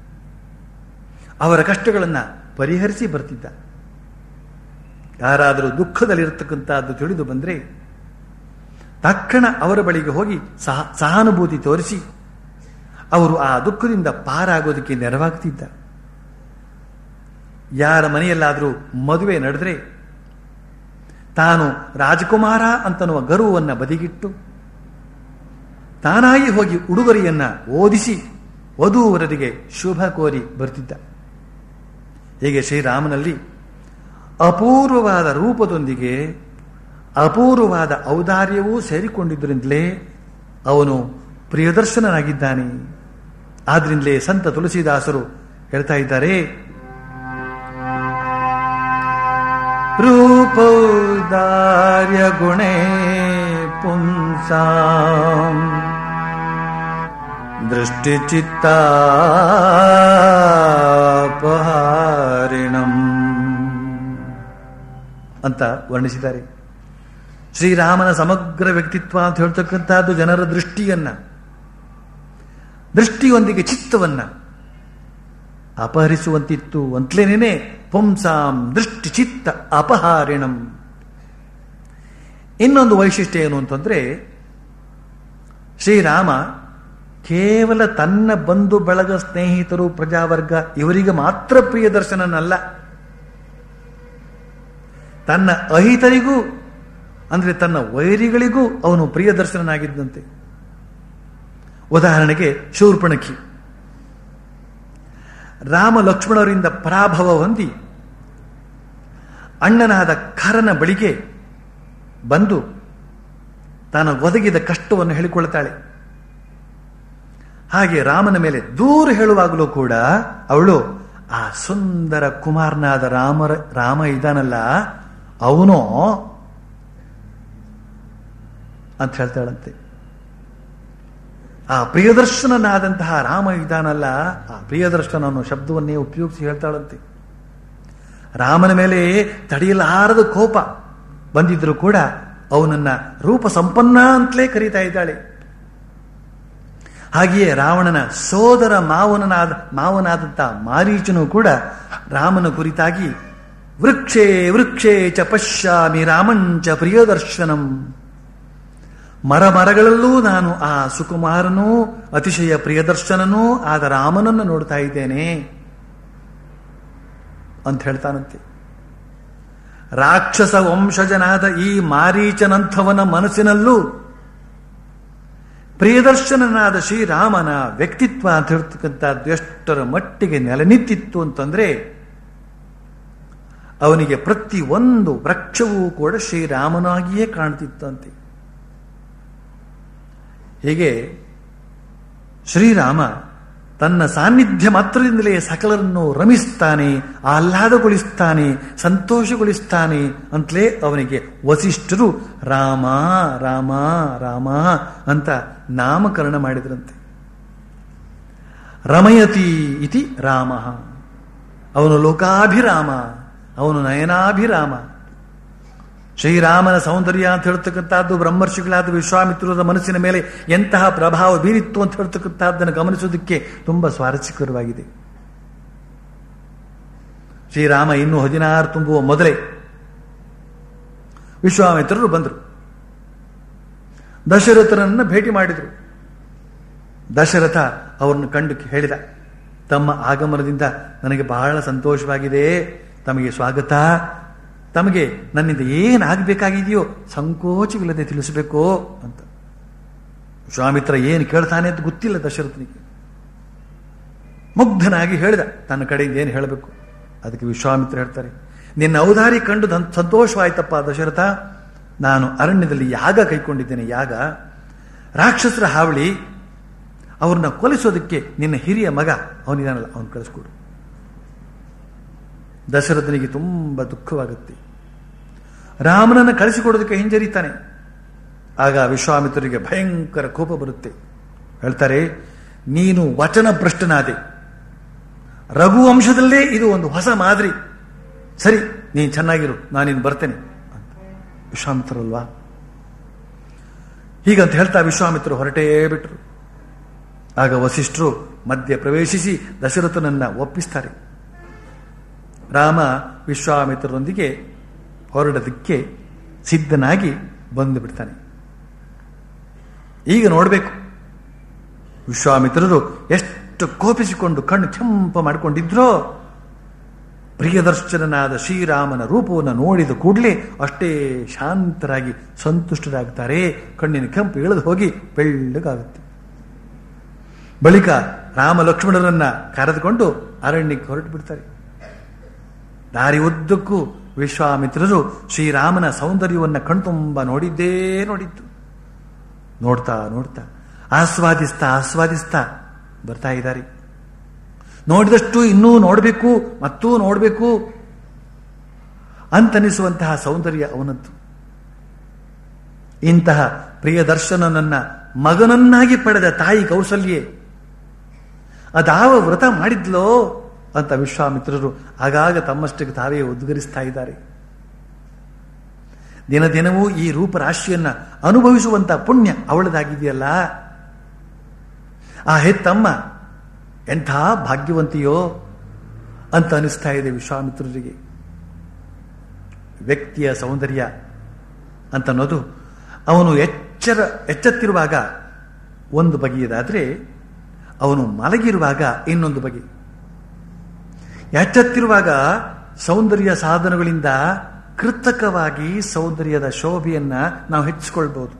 ಅವರ ಕಷ್ಟಗಳನ್ನು ಪರಿಹರಿಸಿ ಬರ್ತಿದ್ದ. ಯಾರಾದರೂ ದುಃಖದಲ್ಲಿರತಕ್ಕಂಥದ್ದು ತಿಳಿದು ಬಂದರೆ ತಕ್ಷಣ ಅವರ ಬಳಿಗೆ ಹೋಗಿ ಸಹಾನುಭೂತಿ ತೋರಿಸಿ ಅವರು ಆ ದುಃಖದಿಂದ ಪಾರಾಗೋದಕ್ಕೆ ನೆರವಾಗ್ತಿದ್ದ. ಯಾರ ಮನೆಯಲ್ಲಾದರೂ ಮದುವೆ ನಡೆದ್ರೆ ತಾನು ರಾಜಕುಮಾರ ಅಂತನ್ನುವ ಗರ್ವವನ್ನು ಬದಿಗಿಟ್ಟು ತಾನಾಗಿ ಹೋಗಿ ಉಡುಗೊರೆಯನ್ನ ಓದಿಸಿ ವಧೂವರರಿಗೆ ಶುಭ ಕೋರಿ ಬರ್ತಿದ್ದ. ಹೀಗೆ ಶ್ರೀರಾಮನಲ್ಲಿ ಅಪೂರ್ವವಾದ ರೂಪದೊಂದಿಗೆ ಅಪೂರ್ವವಾದ ಔದಾರ್ಯವೂ ಸೇರಿಕೊಂಡಿದ್ದರಿಂದಲೇ ಅವನು ಪ್ರಿಯದರ್ಶನನಾಗಿದ್ದಾನೆ. ಆದ್ರಿಂದಲೇ ಸಂತ ತುಳಸಿದಾಸರು ಹೇಳ್ತಾ ಇದ್ದಾರೆ, ರೂಪೌದಾರ್ಯ ಗುಣೇ ಪುಂಸಾಂ ದೃಷ್ಟಿಚಿತ್ತಾಪಹಾರಿಣಂ ಅಂತ ವರ್ಣಿಸಿದ್ದಾರೆ. ಶ್ರೀರಾಮನ ಸಮಗ್ರ ವ್ಯಕ್ತಿತ್ವ ಅಂತ ಹೇಳ್ತಕ್ಕಂಥದ್ದು ಜನರ ದೃಷ್ಟಿಯೊಂದಿಗೆ ಚಿತ್ತವನ್ನ ಅಪಹರಿಸುವಂತಿತ್ತು ಅಂತಲೇನೇ ಪುಂಸಾಂ ದೃಷ್ಟಿ ಚಿತ್ತ ಅಪಹಾರಿಣಂ. ಇನ್ನೊಂದು ವೈಶಿಷ್ಟ್ಯ ಏನು ಅಂತಂದ್ರೆ, ಶ್ರೀರಾಮ ಕೇವಲ ತನ್ನ ಬಂಧು ಬಳಗ, ಸ್ನೇಹಿತರು, ಪ್ರಜಾವರ್ಗ ಇವರಿಗೆ ಮಾತ್ರ ಪ್ರಿಯದರ್ಶನನಲ್ಲ, ತನ್ನ ಅಹಿತರಿಗೂ ಅಂದ್ರೆ ತನ್ನ ವೈರಿಗಳಿಗೂ ಅವನು ಪ್ರಿಯದರ್ಶನನಾಗಿದ್ದಂತೆ. ಉದಾಹರಣೆಗೆ ಶೂರ್ಪಣಖಿ ರಾಮ ಲಕ್ಷ್ಮಣರಿಂದ ಪರಾಭವ ಹೊಂದಿ ಅಣ್ಣನಾದ ಖರನ ಬಳಿಗೆ ಬಂದು ತಾನು ಒದಗಿದ ಕಷ್ಟವನ್ನು ಹೇಳಿಕೊಳ್ಳುತ್ತಾಳೆ. ಹಾಗೆ ರಾಮನ ಮೇಲೆ ದೂರ ಹೇಳುವಾಗಲೂ ಕೂಡ ಅವಳು ಆ ಸುಂದರ ಕುಮಾರನಾದ ರಾಮ ಇದ್ದಾನಲ್ಲ ಅವನು ಅಂತ ಹೇಳ್ತಾಳಂತೆ. ಆ ಪ್ರಿಯದರ್ಶನನಾದಂತಹ ರಾಮ ಇದ್ದಾನಲ್ಲ, ಆ ಪ್ರಿಯದರ್ಶನ ಅನ್ನೋ ಶಬ್ದವನ್ನೇ ಉಪಯೋಗಿಸಿ ಹೇಳ್ತಾಳಂತೆ. ರಾಮನ ಮೇಲೆ ತಡೆಯಲಾರದ ಕೋಪ ಬಂದಿದ್ರು ಕೂಡ ಅವನನ್ನ ರೂಪ ಸಂಪನ್ನ ಅಂತಲೇ ಕರೀತಾ ಇದ್ದಾಳೆ. ಹಾಗೆಯೇ ರಾವಣನ ಸೋದರ ಮಾವನಾದಂಥ ಮಾರೀಚನು ಕೂಡ ರಾಮನ ಕುರಿತಾಗಿ ವೃಕ್ಷೇ ವೃಕ್ಷೇ ಚ ಪಶ್ಯಾಮಿ ರಾಮಂಚ ಪ್ರಿಯದರ್ಶನಂ, ಮರಗಳಲ್ಲೂ ನಾನು ಆ ಸುಕುಮಾರನೂ ಅತಿಶಯ ಪ್ರಿಯದರ್ಶನನೂ ಆದ ರಾಮನನ್ನು ನೋಡ್ತಾ ಇದ್ದೇನೆ ಅಂತ ಹೇಳ್ತಾನಂತೆ. ರಾಕ್ಷಸ ವಂಶಜನಾದ ಈ ಮಾರೀಚನಂಥವನ ಮನಸ್ಸಿನಲ್ಲೂ ಪ್ರಿಯದರ್ಶನನಾದ ಶ್ರೀರಾಮನ ವ್ಯಕ್ತಿತ್ವ ಅಂತ ಹೇಳ್ತಕ್ಕಂಥದ್ದು ಎಷ್ಟರ ಮಟ್ಟಿಗೆ ನೆಲೆ ನಿಂತಿತ್ತು ಅಂತಂದ್ರೆ, ಅವನಿಗೆ ಪ್ರತಿ ಒಂದು ವೃಕ್ಷವೂ ಕೂಡ ಶ್ರೀರಾಮನಾಗಿಯೇ ಕಾಣ್ತಿತ್ತಂತೆ. ಹೀಗೆ ಶ್ರೀರಾಮ ತನ್ನ ಸಾನ್ನಿಧ್ಯ ಮಾತ್ರದಿಂದಲೇ ಸಕಲರನ್ನು ರಮಿಸ್ತಾನೆ, ಆಹ್ಲಾದಗೊಳಿಸ್ತಾನೆ, ಸಂತೋಷಗೊಳಿಸ್ತಾನೆ ಅಂತಲೇ ಅವನಿಗೆ ವಸಿಷ್ಠರು ರಾಮ ರಾಮ ರಾಮ ಅಂತ ನಾಮಕರಣ ಮಾಡಿದ್ರಂತೆ. ರಮಯತಿ ಇತಿ ರಾಮ, ಅವನು ಲೋಕಾಭಿರಾಮ, ಅವನು ನಯನಾಭಿರಾಮ. ಶ್ರೀರಾಮನ ಸೌಂದರ್ಯ ಅಂತ ಹೇಳ್ತಕ್ಕಂಥದ್ದು ಬ್ರಹ್ಮರ್ಷಿಗಳಾದ ವಿಶ್ವಾಮಿತ್ರರ ಮನಸ್ಸಿನ ಮೇಲೆ ಎಂತಹ ಪ್ರಭಾವ ಬೀರಿತ್ತು ಅಂತ ಹೇಳ್ತಕ್ಕಂಥದ್ದನ್ನು ಗಮನಿಸೋದಕ್ಕೆ ತುಂಬಾ ಸ್ವಾರಸ್ಯಕರವಾಗಿದೆ. ಶ್ರೀರಾಮ ಇನ್ನೂ 16 ತುಂಬುವ ಮೊದಲೇ ವಿಶ್ವಾಮಿತ್ರರು ಬಂದರು, ದಶರಥನನ್ನ ಭೇಟಿ ಮಾಡಿದರು. ದಶರಥ ಅವರನ್ನು ಕಂಡು ಹೇಳಿದ, ತಮ್ಮ ಆಗಮನದಿಂದ ನನಗೆ ಬಹಳ ಸಂತೋಷವಾಗಿದೆ. ತಮಗೆ ಸ್ವಾಗತ. ತಮಗೆ ನನ್ನಿಂದ ಏನಾಗಬೇಕಾಗಿದೆಯೋ ಸಂಕೋಚವಿಲ್ಲದೆ ತಿಳಿಸಬೇಕು ಅಂತ. ವಿಶ್ವಾಮಿತ್ರ ಏನು ಕೇಳ್ತಾನೆ ಅಂತ ಗೊತ್ತಿಲ್ಲ ದಶರಥನಿಗೆ. ಮುಗ್ಧನಾಗಿ ಹೇಳಿದ ತನ್ನ ಕಡೆಯಿಂದ ಏನು ಹೇಳಬೇಕು. ಅದಕ್ಕೆ ವಿಶ್ವಾಮಿತ್ರ ಹೇಳ್ತಾರೆ, ನಿನ್ನ ಔದಾರಿ ಕಂಡು ಸಂತೋಷವಾಯ್ತಪ್ಪ ದಶರಥ. ನಾನು ಅರಣ್ಯದಲ್ಲಿ ಯಾಗ ಕೈಕೊಂಡಿದ್ದೇನೆ. ಯಾಗ ರಾಕ್ಷಸರ ಹಾವಳಿ, ಅವ್ರನ್ನ ಕೊಲಿಸೋದಕ್ಕೆ ನಿನ್ನ ಹಿರಿಯ ಮಗ ಅವನಿದಾನಲ್ಲ, ಅವನು ಕಳಿಸ್ಕೊಡು. ದಶರಥನಿಗೆ ತುಂಬ ದುಃಖವಾಗುತ್ತೆ. ರಾಮನನ್ನು ಕಳಿಸಿಕೊಡೋದಕ್ಕೆ ಹಿಂಜರಿತಾನೆ. ಆಗ ವಿಶ್ವಾಮಿತ್ರರಿಗೆ ಭಯಂಕರ ಕೋಪ ಬರುತ್ತೆ. ಹೇಳ್ತಾರೆ, ನೀನು ವಚನ ಭ್ರಷ್ಟನಾದೆ. ರಘುವಂಶದಲ್ಲೇ ಇದು ಒಂದು ಹೊಸ ಮಾದರಿ. ಸರಿ, ನೀನು ಚೆನ್ನಾಗಿರು, ನಾನಿನ್ನು ಬರ್ತೇನೆ ಅಂತ. ವಿಶ್ವಾಮಿತ್ರಲ್ವಾ ಹೀಗಂತ ಹೇಳ್ತಾ ವಿಶ್ವಾಮಿತ್ರರು ಹೊರಟೇ ಬಿಟ್ರು. ಆಗ ವಸಿಷ್ಠರು ಮಧ್ಯೆ ಪ್ರವೇಶಿಸಿ ದಶರಥನನ್ನ ಒಪ್ಪಿಸ್ತಾರೆ. ರಾಮ ವಿಶ್ವಾಮಿತ್ರರೊಂದಿಗೆ ಹೊರಡೋದಕ್ಕೆ ಸಿದ್ಧನಾಗಿ ಬಂದು ಬಿಡ್ತಾನೆ. ಈಗ ನೋಡಬೇಕು ವಿಶ್ವಾಮಿತ್ರರು ಎಷ್ಟು ಕೋಪಿಸಿಕೊಂಡು ಕಣ್ಣು ಕೆಂಪ ಮಾಡಿಕೊಂಡಿದ್ರೋ. ಪ್ರಿಯದರ್ಶನನಾದ ಶ್ರೀರಾಮನ ರೂಪವನ್ನು ನೋಡಿದ ಕೂಡಲೇ ಅಷ್ಟೇ ಶಾಂತರಾಗಿ ಸಂತುಷ್ಟರಾಗ್ತಾರೆ. ಕಣ್ಣಿನ ಕೆಂಪು ಇಳಿದು ಹೋಗಿ ಬೆಳ್ಳಗಾಗುತ್ತೆ. ಬಳಿಕ ರಾಮ ಲಕ್ಷ್ಮಣರನ್ನ ಕರೆದುಕೊಂಡು ಅರಣ್ಯಕ್ಕೆ ಹೊರಟು ಬಿಡ್ತಾರೆ. ದಾರಿ ಉದ್ದಕ್ಕೂ ವಿಶ್ವಾಮಿತ್ರರು ಶ್ರೀರಾಮನ ಸೌಂದರ್ಯವನ್ನು ಕಣ್ತುಂಬ ನೋಡಿದ್ದು. ನೋಡ್ತಾ ನೋಡ್ತಾ ಆಸ್ವಾದಿಸ್ತಾ ಬರ್ತಾ ಇದ್ದಾರೆ. ನೋಡಿದಷ್ಟು ಇನ್ನೂ ನೋಡಬೇಕು, ಮತ್ತೂ ನೋಡಬೇಕು ಅಂತನಿಸುವಂತಹ ಸೌಂದರ್ಯ ಅವನದ್ದು. ಇಂತಹ ಪ್ರಿಯದರ್ಶನನನ್ನ ಮಗನನ್ನಾಗಿ ಪಡೆದ ತಾಯಿ ಕೌಸಲ್ಯೆ ಅದಾವ ವ್ರತ ಮಾಡಿದ್ಲೋ ಅಂತ ವಿಶ್ವಾಮಿತ್ರರು ಆಗಾಗ ತಮ್ಮಷ್ಟಕ್ಕೆ ತಾವೇ ಉದ್ಗರಿಸ್ತಾ ಇದ್ದಾರೆ. ದಿನ ದಿನವೂ ಈ ರೂಪರಾಶಿಯನ್ನ ಅನುಭವಿಸುವಂತಹ ಪುಣ್ಯ ಅವಳದಾಗಿದೆಯಲ್ಲ. ಆ ಹೆತ್ತಮ್ಮ ಎಂಥ ಭಾಗ್ಯವಂತಿಯೋ ಅಂತ ಅನಿಸ್ತಾ ಇದೆ ವಿಶ್ವಾಮಿತ್ರರಿಗೆ. ವ್ಯಕ್ತಿಯ ಸೌಂದರ್ಯ ಅಂತನ್ನೋದು ಅವನು ಎಚ್ಚೆತ್ತಿರುವಾಗ ಒಂದು ಬಗೆಯದಾದ್ರೆ ಅವನು ಮಲಗಿರುವಾಗ ಇನ್ನೊಂದು ಬಗೆ. ಎಚ್ಚೆತ್ತಿರುವಾಗ ಸೌಂದರ್ಯ ಸಾಧನಗಳಿಂದ ಕೃತಕವಾಗಿ ಸೌಂದರ್ಯದ ಶೋಭೆಯನ್ನ ನಾವು ಹೆಚ್ಚಿಸ್ಕೊಳ್ಬಹುದು.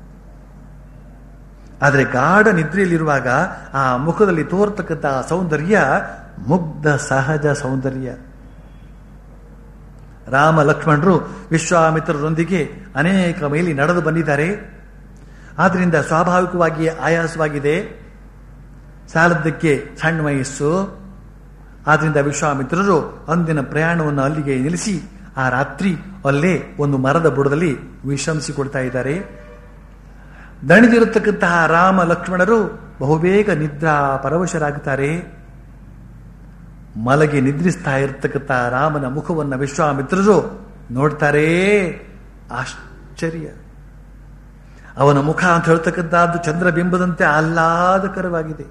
ಆದರೆ ಗಾಢ ನಿದ್ರೆಯಲ್ಲಿರುವಾಗ ಆ ಮುಖದಲ್ಲಿ ತೋರ್ತಕ್ಕಂಥ ಸೌಂದರ್ಯ ಮುಗ್ಧ ಸಹಜ ಸೌಂದರ್ಯ. ರಾಮ ಲಕ್ಷ್ಮಣರು ವಿಶ್ವಾಮಿತ್ರರೊಂದಿಗೆ ಅನೇಕ ಮೈಲಿ ನಡೆದು ಬಂದಿದ್ದಾರೆ. ಆದ್ರಿಂದ ಸ್ವಾಭಾವಿಕವಾಗಿಯೇ ಆಯಾಸವಾಗಿದೆ. ಸಾಲದ್ದಕ್ಕೆ ಸಣ್ಣ ವಯಸ್ಸು. ಆದ್ರಿಂದ ವಿಶ್ವಾಮಿತ್ರರು ಅಂದಿನ ಪ್ರಯಾಣವನ್ನು ಅಲ್ಲಿಗೆ ನಿಲ್ಲಿಸಿ ಆ ರಾತ್ರಿ ಅಲ್ಲೇ ಒಂದು ಮರದ ಬುಡದಲ್ಲಿ ವಿಶ್ರಮಿಸಿಕೊಳ್ತಾ ಇದ್ದಾರೆ. ದಣಿದಿರತಕ್ಕಂತಹ ರಾಮ ಲಕ್ಷ್ಮಣರು ಬಹುಬೇಗ ನಿದ್ರಾ ಪರವಶರಾಗುತ್ತಾರೆ. ಮಲಗಿ ನಿದ್ರಿಸ್ತಾ ಇರತಕ್ಕಂಥ ರಾಮನ ಮುಖವನ್ನು ವಿಶ್ವಾಮಿತ್ರರು ನೋಡ್ತಾರೆ. ಆಶ್ಚರ್ಯ. ಅವನ ಮುಖ ಅಂತ ಹೇಳ್ತಕ್ಕಂಥದ್ದು ಚಂದ್ರಬಿಂಬದಂತೆ ಆಹ್ಲಾದಕರವಾಗಿದೆ.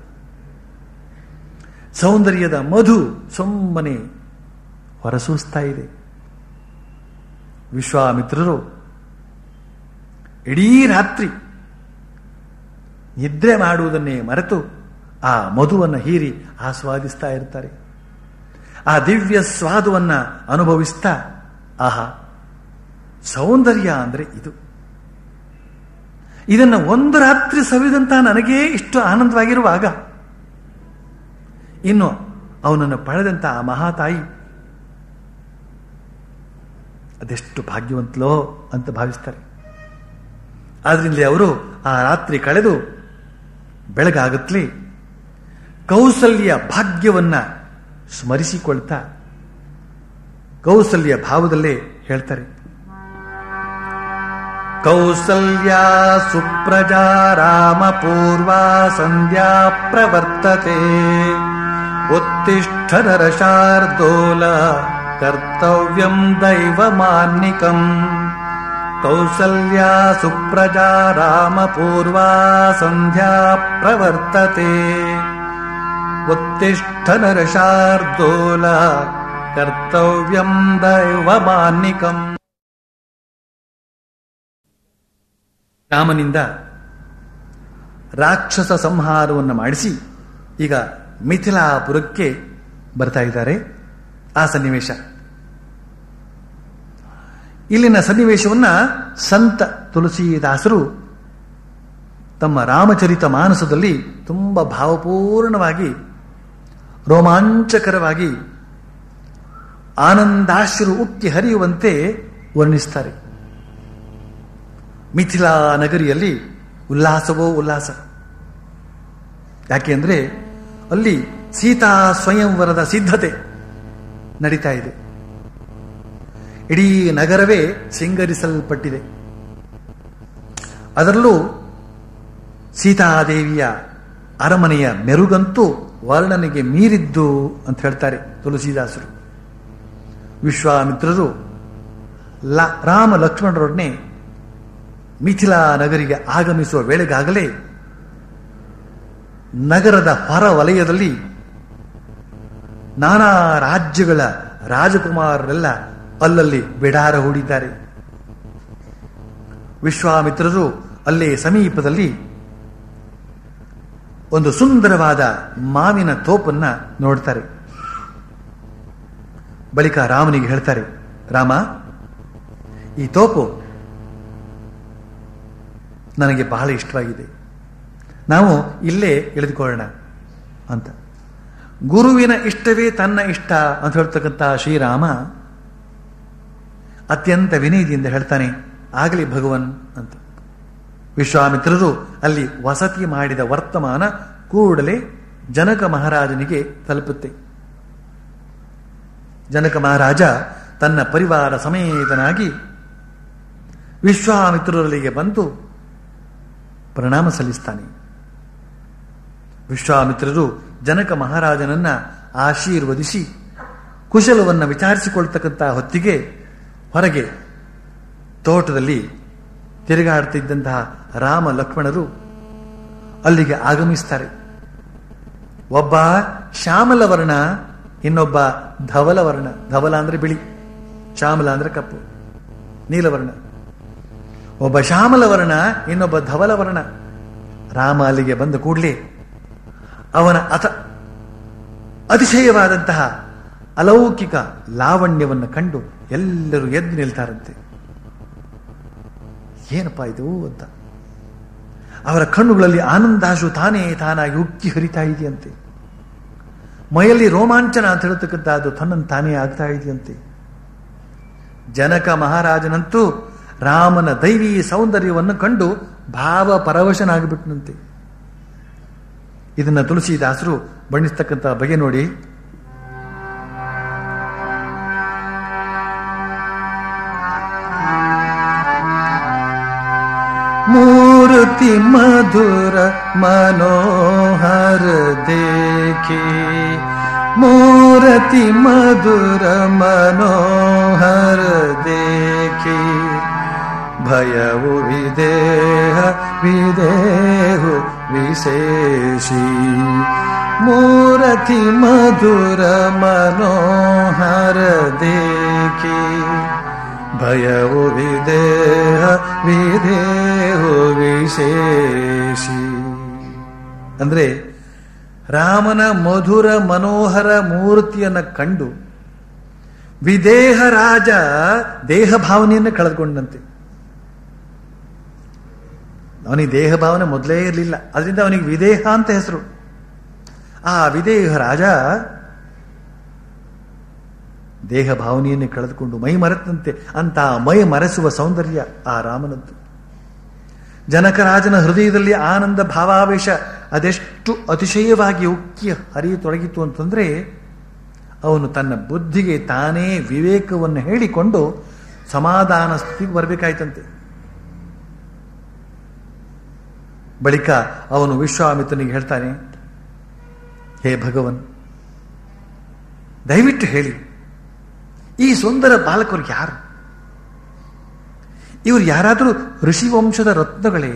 ಸೌಂದರ್ಯದ ಮಧು ಸುಮ್ಮನೆ ಹೊರಸೂಸ್ತಾ ಇದೆ. ವಿಶ್ವಾಮಿತ್ರರು ಇಡೀ ರಾತ್ರಿ ನಿದ್ರೆ ಮಾಡುವುದನ್ನೇ ಮರೆತು ಆ ಮಧುವನ್ನು ಹೀರಿ ಆಸ್ವಾದಿಸ್ತಾ ಇರ್ತಾರೆ. ಆ ದಿವ್ಯ ಸ್ವಾದವನ್ನ ಅನುಭವಿಸ್ತಾ, ಆಹಾ, ಸೌಂದರ್ಯ ಅಂದ್ರೆ ಇದು. ಇದನ್ನು ಒಂದು ರಾತ್ರಿ ಸವಿದಂತ ನನಗೇ ಇಷ್ಟು ಆನಂದವಾಗಿರುವಾಗ ಇನ್ನು ಅವನನ್ನು ಪಡೆದಂತ ಆ ಮಹಾತಾಯಿ ಅದೆಷ್ಟು ಭಾಗ್ಯವಂತಲೋ ಅಂತ ಭಾವಿಸ್ತಾರೆ. ಆದ್ರಿಂದ ಅವರು ಆ ರಾತ್ರಿ ಕಳೆದು ಬೆಳಗಾಗತ್ಲೆ ಕೌಸಲ್ಯ ಭಾಗ್ಯವನ್ನ ಸ್ಮರಿಸಿಕೊಳ್ತಾ ಕೌಸಲ್ಯ ಭಾವದಲ್ಲೇ ಹೇಳ್ತಾರೆ. ಕೌಸಲ್ಯ ಸುಪ್ರಜಾ ರಾಮ ಪೂರ್ವಾ ಸಂಧ್ಯಾ ಪ್ರವರ್ತತೆ ಉತ್ತಿಷ್ಠ ನರಶಾರ್ದೂಲ ಕರ್ತವ್ಯಂ ದೈವಮಾನ್ನಿಕಂ. ಕೌಸಲ್ಯ ಸುಪ್ರಜಾ ರಾಮ ಪೂರ್ವಾ ಸಂಧ್ಯಾ ಪ್ರವರ್ತತೆ ಉತ್ತಿಷ್ಠ ನರಶಾರ್ದೂಲ ಕರ್ತವ್ಯಂ ದೈವಮಾನ್ನಿಕಂ. ರಾಮನಿಂದ ರಾಕ್ಷಸ ಸಂಹಾರವನ್ನು ಮಾಡಿಸಿ ಈಗ ಮಿಥಿಲಾಪುರಕ್ಕೆ ಬರ್ತಾ ಇದ್ದಾರೆ. ಆ ಸನ್ನಿವೇಶ, ಇಲ್ಲಿನ ಸನ್ನಿವೇಶವನ್ನ ಸಂತ ತುಳಸೀದಾಸರು ತಮ್ಮ ರಾಮಚರಿತ ಮಾನಸದಲ್ಲಿ ತುಂಬ ಭಾವಪೂರ್ಣವಾಗಿ, ರೋಮಾಂಚಕರವಾಗಿ, ಆನಂದಾಶ್ರು ಉಕ್ಕಿ ಹರಿಯುವಂತೆ ವರ್ಣಿಸ್ತಾರೆ. ಮಿಥಿಲಾ ನಗರಿಯಲ್ಲಿ ಉಲ್ಲಾಸವೋ ಉಲ್ಲಾಸ. ಯಾಕೆಂದ್ರೆ ಅಲ್ಲಿ ಸೀತಾ ಸ್ವಯಂವರದ ಸಿದ್ಧತೆ ನಡೀತಾ ಇದೆ. ಇಡೀ ನಗರವೇ ಸಿಂಗರಿಸಲ್ಪಟ್ಟಿದೆ. ಅದರಲ್ಲೂ ಸೀತಾದೇವಿಯ ಅರಮನೆಯ ಮೆರುಗಂತೂ ವರ್ಣನೆಗೆ ಮೀರಿದ್ದು ಅಂತ ಹೇಳ್ತಾರೆ ತುಳಸೀದಾಸರು. ವಿಶ್ವಾಮಿತ್ರರು ರಾಮ ಲಕ್ಷ್ಮಣರೊಡನೆ ಮಿಥಿಲಾ ನಗರಿಗೆ ಆಗಮಿಸುವ ವೇಳೆಗಾಗಲೇ ನಗರದ ಹೊರ ವಲಯದಲ್ಲಿ ನಾನಾ ರಾಜ್ಯಗಳ ರಾಜಕುಮಾರರೆಲ್ಲ ಅಲ್ಲಲ್ಲಿ ಬಿಡಾರ ಹೂಡಿದ್ದಾರೆ. ವಿಶ್ವಾಮಿತ್ರರು ಅಲ್ಲೇ ಸಮೀಪದಲ್ಲಿ ಒಂದು ಸುಂದರವಾದ ಮಾವಿನ ತೋಪನ್ನ ನೋಡ್ತಾರೆ. ಬಳಿಕ ರಾಮನಿಗೆ ಹೇಳ್ತಾರೆ, ರಾಮ, ಈ ತೋಪು ನನಗೆ ಬಹಳ ಇಷ್ಟವಾಗಿದೆ, ನಾವು ಇಲ್ಲೇ ಇಳಿದುಕೊಳ್ಳೋಣ ಅಂತ. ಗುರುವಿನ ಇಷ್ಟವೇ ತನ್ನ ಇಷ್ಟ ಅಂತ ಹೇಳ್ತಕ್ಕಂಥ ಶ್ರೀರಾಮ ಅತ್ಯಂತ ವಿನಯದಿಂದ ಹೇಳ್ತಾನೆ, ಆಗಲಿ ಭಗವನ್ ಅಂತ. ವಿಶ್ವಾಮಿತ್ರರು ಅಲ್ಲಿ ವಸತಿ ಮಾಡಿದ ವರ್ತಮಾನ ಕೂಡಲೇ ಜನಕ ಮಹಾರಾಜನಿಗೆ ತಲುಪುತ್ತೆ. ಜನಕ ಮಹಾರಾಜ ತನ್ನ ಪರಿವಾರ ಸಮೇತನಾಗಿ ವಿಶ್ವಾಮಿತ್ರರಲ್ಲಿಗೆ ಬಂದು ಪ್ರಣಾಮ ಸಲ್ಲಿಸ್ತಾನೆ. ವಿಶ್ವಾಮಿತ್ರರು ಜನಕ ಮಹಾರಾಜನನ್ನ ಆಶೀರ್ವದಿಸಿ ಕುಶಲವನ್ನು ವಿಚಾರಿಸಿಕೊಳ್ತಕ್ಕಂಥ ಹೊತ್ತಿಗೆ ಹೊರಗೆ ತೋಟದಲ್ಲಿ ತಿರುಗಾಡ್ತಿದ್ದಂತಹ ರಾಮ ಲಕ್ಷ್ಮಣರು ಅಲ್ಲಿಗೆ ಆಗಮಿಸ್ತಾರೆ. ಒಬ್ಬ ಶ್ಯಾಮಲ ವರ್ಣ, ಇನ್ನೊಬ್ಬ ಧವಲ ವರ್ಣ. ಧವಲ ಅಂದ್ರೆ ಬಿಳಿ, ಶ್ಯಾಮಲ ಅಂದ್ರೆ ಕಪ್ಪು, ನೀಲವರ್ಣ. ಒಬ್ಬ ಶ್ಯಾಮಲ ವರ್ಣ, ಇನ್ನೊಬ್ಬ ಧವಲ ವರ್ಣ. ರಾಮ ಅಲ್ಲಿಗೆ ಬಂದ ಕೂಡಲೇ ಅವನ ಅತಿಶಯವಾದಂತಹ ಅಲೌಕಿಕ ಲಾವಣ್ಯವನ್ನು ಕಂಡು ಎಲ್ಲರೂ ಎದ್ದು ನಿಲ್ತಾರಂತೆ. ಏನಪ್ಪಾ ಇದು ಅಂತ. ಅವರ ಕಣ್ಣುಗಳಲ್ಲಿ ಆನಂದಾಶು ತಾನೇ ತಾನಾಗಿ ಉಕ್ಕಿ ಹರಿತಾ ಇದೆಯಂತೆ. ಮೈಯಲ್ಲಿ ರೋಮಾಂಚನ ಅಂತ ಹೇಳ್ತಕ್ಕಂಥದ್ದು ತನ್ನನ್ನು ತಾನೇ ಆಗ್ತಾ ಇದೆಯಂತೆ. ಜನಕ ಮಹಾರಾಜನಂತೂ ರಾಮನ ದೈವೀ ಸೌಂದರ್ಯವನ್ನು ಕಂಡು ಭಾವ ಪರವಶನಾಗಿಬಿಟ್ಟನಂತೆ. ಇದನ್ನ ತುಳಸೀದಾಸರು ಬಣ್ಣಿಸ್ತಕ್ಕಂಥ ಬಗೆ ನೋಡಿ. ಮೂರ್ತಿ ಮಧುರ ಮನೋಹರ ದೇಖಿ, ಮೂರ್ತಿ ಮಧುರ ಮನೋಹರ ದೇಖಿ, ಭಯವು ವಿದೇಹ ವಿದೇಹು ವಿಶೇಷಿ. ಮೂರ್ತಿ ಮಧುರ ಮನೋಹರ ದೇಖಿ, ಭಯವು ವಿದೇಹ ವಿದೇಹು ವಿಶೇಷಿ. ಅಂದ್ರೆ ರಾಮನ ಮಧುರ ಮನೋಹರ ಮೂರ್ತಿಯನ್ನು ಕಂಡು ವಿದೇಹ ರಾಜ ದೇಹ ಭಾವನೆಯನ್ನು ಕಳೆದುಕೊಂಡಂತೆ. ಅವನಿಗೆ ದೇಹ ಭಾವನೆ ಮೊದಲೇ ಇರಲಿಲ್ಲ, ಅದರಿಂದ ಅವನಿಗೆ ವಿದೇಹ ಅಂತ ಹೆಸರು. ಆ ವಿದೇಹ ರಾಜ ದೇಹ ಭಾವನೆಯನ್ನೇ ಕಳೆದುಕೊಂಡು ಮೈ ಮರೆತಂತೆ. ಅಂತ ಮೈ ಮರೆಸುವ ಸೌಂದರ್ಯ ಆ ರಾಮನದ್ದು. ಜನಕರಾಜನ ಹೃದಯದಲ್ಲಿ ಆನಂದ ಭಾವಾವೇಶ ಅದೆಷ್ಟು ಅತಿಶಯವಾಗಿ ಉಕ್ಕಿ ಹರಿಯತೊಡಗಿತು ಅಂತಂದ್ರೆ, ಅವನು ತನ್ನ ಬುದ್ಧಿಗೆ ತಾನೇ ವಿವೇಕವನ್ನು ಹೇಳಿಕೊಂಡು ಸಮಾಧಾನ ಸ್ಥಿತಿಗೆ ಬರಬೇಕಾಯ್ತಂತೆ. ಬಳಿಕ ಅವನು ವಿಶ್ವಾಮಿತ್ರನಿಗೆ ಹೇಳ್ತಾನೆ, ಹೇ ಭಗವನ್, ದಯವಿಟ್ಟು ಹೇಳಿ, ಈ ಸುಂದರ ಬಾಲಕರು ಯಾರು? ಇವರು ಯಾರಾದರೂ ಋಷಿವಂಶದ ರತ್ನಗಳೇ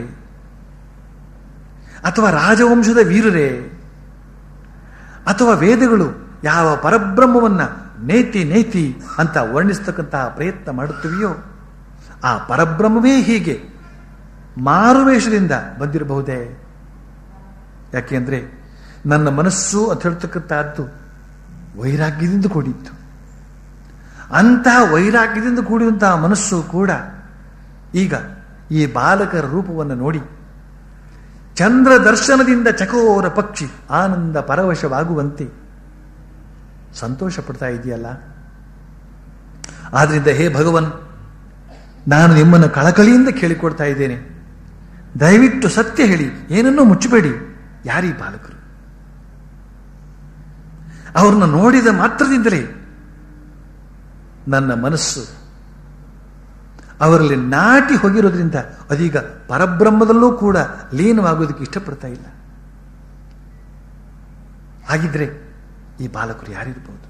ಅಥವಾ ರಾಜವಂಶದ ವೀರರೇ ಅಥವಾ ವೇದಗಳು ಯಾವ ಪರಬ್ರಹ್ಮವನ್ನ ನೇತಿ ನೇತಿ ಅಂತ ವರ್ಣಿಸ್ತಕ್ಕಂತಹ ಪ್ರಯತ್ನ ಮಾಡುತ್ತವೆಯೋ ಆ ಪರಬ್ರಹ್ಮವೇ ಹೀಗೆ ಮಾರುವೇಷದಿಂದ ಬಂದಿರಬಹುದೇ? ಯಾಕೆಂದ್ರೆ ನನ್ನ ಮನಸ್ಸು ಅಂತ ಹೇಳ್ತಕ್ಕಂಥದ್ದು ವೈರಾಗ್ಯದಿಂದ ಕೂಡಿತ್ತು. ಅಂತಹ ವೈರಾಗ್ಯದಿಂದ ಕೂಡಿದಂತಹ ಮನಸ್ಸು ಕೂಡ ಈಗ ಈ ಬಾಲಕರ ರೂಪವನ್ನು ನೋಡಿ ಚಂದ್ರ ದರ್ಶನದಿಂದ ಚಕೋರ ಪಕ್ಷಿ ಆನಂದ ಪರವಶವಾಗುವಂತೆ ಸಂತೋಷ ಪಡ್ತಾ ಇದೆಯಲ್ಲ. ಆದ್ರಿಂದ ಹೇ ಭಗವನ್, ನಾನು ನಿಮ್ಮನ್ನು ಕಳಕಳಿಯಿಂದ ಕೇಳಿಕೊಡ್ತಾ ಇದ್ದೇನೆ, ದಯವಿಟ್ಟು ಸತ್ಯ ಹೇಳಿ, ಏನನ್ನೂ ಮುಚ್ಚಬೇಡಿ. ಯಾರೀ ಬಾಲಕರು? ಅವ್ರನ್ನ ನೋಡಿದ ಮಾತ್ರದಿಂದಲೇ ನನ್ನ ಮನಸ್ಸು ಅವರಲ್ಲಿ ನಾಟಿ ಹೋಗಿರೋದ್ರಿಂದ ಅದೀಗ ಪರಬ್ರಹ್ಮದಲ್ಲೂ ಕೂಡ ಲೀನವಾಗೋದಕ್ಕೆ ಇಷ್ಟಪಡ್ತಾ ಇಲ್ಲ. ಹಾಗಿದ್ರೆ ಈ ಬಾಲಕರು ಯಾರಿರ್ಬೋದು?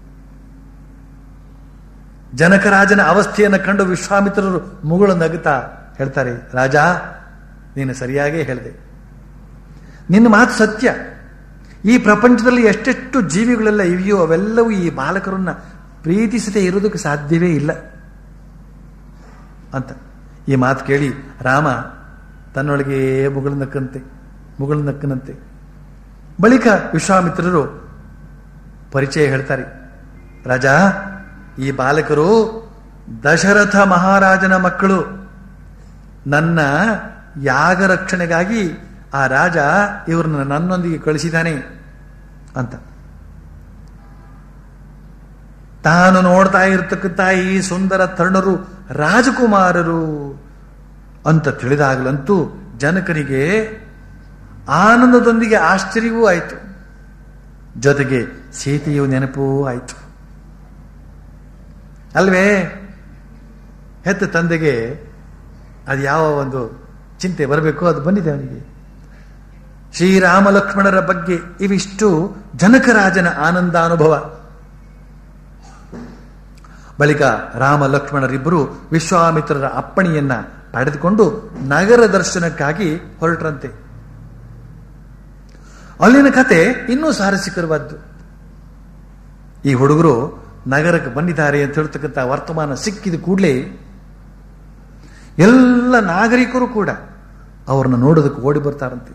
ಜನಕರಾಜನ ಅವಸ್ಥೆಯನ್ನು ಕಂಡು ವಿಶ್ವಾಮಿತ್ರರು ಮುಗುಳು ನಗುತ್ತಾ ಹೇಳ್ತಾರೆ, ರಾಜ, ನೀನು ಸರಿಯಾಗೇ ಹೇಳಿದೆ, ನಿನ್ನ ಮಾತು ಸತ್ಯ. ಈ ಪ್ರಪಂಚದಲ್ಲಿ ಎಷ್ಟೆಷ್ಟು ಜೀವಿಗಳೆಲ್ಲ ಇವೆಯೋ ಅವೆಲ್ಲವೂ ಈ ಬಾಲಕರನ್ನ ಪ್ರೀತಿಸದೆ ಇರೋದಕ್ಕೆ ಸಾಧ್ಯವೇ ಇಲ್ಲ ಅಂತ. ಈ ಮಾತು ಕೇಳಿ ರಾಮ ತನ್ನೊಳಗೆ ಮುಗುಳು ನಕ್ಕನಂತೆ. ಬಳಿಕ ವಿಶ್ವಾಮಿತ್ರರು ಪರಿಚಯ ಹೇಳ್ತಾರೆ, ರಾಜ, ಈ ಬಾಲಕರು ದಶರಥ ಮಹಾರಾಜನ ಮಕ್ಕಳು. ನನ್ನ ಯಾಗ ರಕ್ಷಣೆಗಾಗಿ ಆ ರಾಜ ಇವ್ರನ್ನ ನನ್ನೊಂದಿಗೆ ಕಳಿಸಿದ್ದಾನೆ ಅಂತ. ತಾನು ನೋಡ್ತಾ ಇರತಕ್ಕಂಥ ಈ ಸುಂದರ ತರುಣರು ರಾಜಕುಮಾರರು ಅಂತ ತಿಳಿದಾಗಲಂತೂ ಜನಕರಿಗೆ ಆನಂದದೊಂದಿಗೆ ಆಶ್ಚರ್ಯವೂ ಆಯಿತು, ಜೊತೆಗೆ ಸೀತೆಯು ನೆನಪೂ ಆಯಿತು. ಅಲ್ವೇ? ಹೆತ್ತ ತಂದೆಗೆ ಅದು ಯಾವ ಒಂದು ಚಿಂತೆ ಬರಬೇಕು, ಅದು ಬಂದಿದೆ ಅವನಿಗೆ. ಶ್ರೀರಾಮ ಲಕ್ಷ್ಮಣರ ಬಗ್ಗೆ ಇವಿಷ್ಟು ಜನಕರಾಜನ ಆನಂದಾನುಭವ. ಬಳಿಕ ರಾಮ ಲಕ್ಷ್ಮಣರಿಬ್ಬರು ವಿಶ್ವಾಮಿತ್ರರ ಅಪ್ಪಣೆಯನ್ನ ಪಡೆದುಕೊಂಡು ನಗರ ದರ್ಶನಕ್ಕಾಗಿ ಹೊರಟರಂತೆ. ಅಲ್ಲಿನ ಕತೆ ಇನ್ನೂ ಸಾರಸಿಕರವಾದ್ದು. ಈ ಹುಡುಗರು ನಗರಕ್ಕೆ ಬಂದಿದ್ದಾರೆ ಅಂತ ಹೇಳ್ತಕ್ಕಂಥ ವರ್ತಮಾನ ಸಿಕ್ಕಿದ ಕೂಡಲೇ ಎಲ್ಲ ನಾಗರಿಕರು ಕೂಡ ಅವ್ರನ್ನ ನೋಡೋದಕ್ಕೆ ಓಡಿ ಬರ್ತಾರಂತೆ.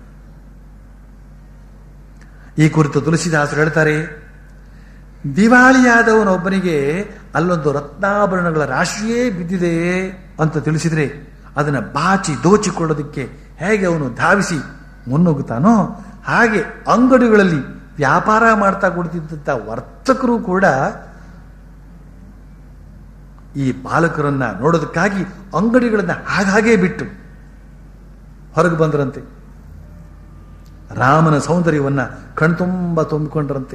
ಈ ಕುರಿತು ತುಳಸಿದಾಸರು ಹೇಳ್ತಾರೆ, ದಿವಾಳಿಯಾದವನೊಬ್ಬನಿಗೆ ಅಲ್ಲೊಂದು ರತ್ನಾಭರಣಗಳ ರಾಶಿಯೇ ಬಿದ್ದಿದೆ ಅಂತ ತಿಳಿಸಿದ್ರೆ ಅದನ್ನ ಬಾಚಿ ದೋಚಿಕೊಳ್ಳೋದಕ್ಕೆ ಹೇಗೆ ಅವನು ಧಾವಿಸಿ ಮುನ್ನುಗ್ಗುತ್ತಾನೋ ಹಾಗೆ ಅಂಗಡಿಗಳಲ್ಲಿ ವ್ಯಾಪಾರ ಮಾಡ್ತಾ ಕುಳಿತಿದ್ದಂಥ ವರ್ತಕರು ಕೂಡ ಈ ಬಾಲಕರನ್ನ ನೋಡೋದಕ್ಕಾಗಿ ಅಂಗಡಿಗಳನ್ನ ಹಾಗೆ ಬಿಟ್ಟು ಹೊರಗೆ ಬಂದರಂತೆ. ರಾಮನ ಸೌಂದರ್ಯವನ್ನ ಕಣ್ತುಂಬ ತುಂಬಿಕೊಂಡ್ರಂತೆ.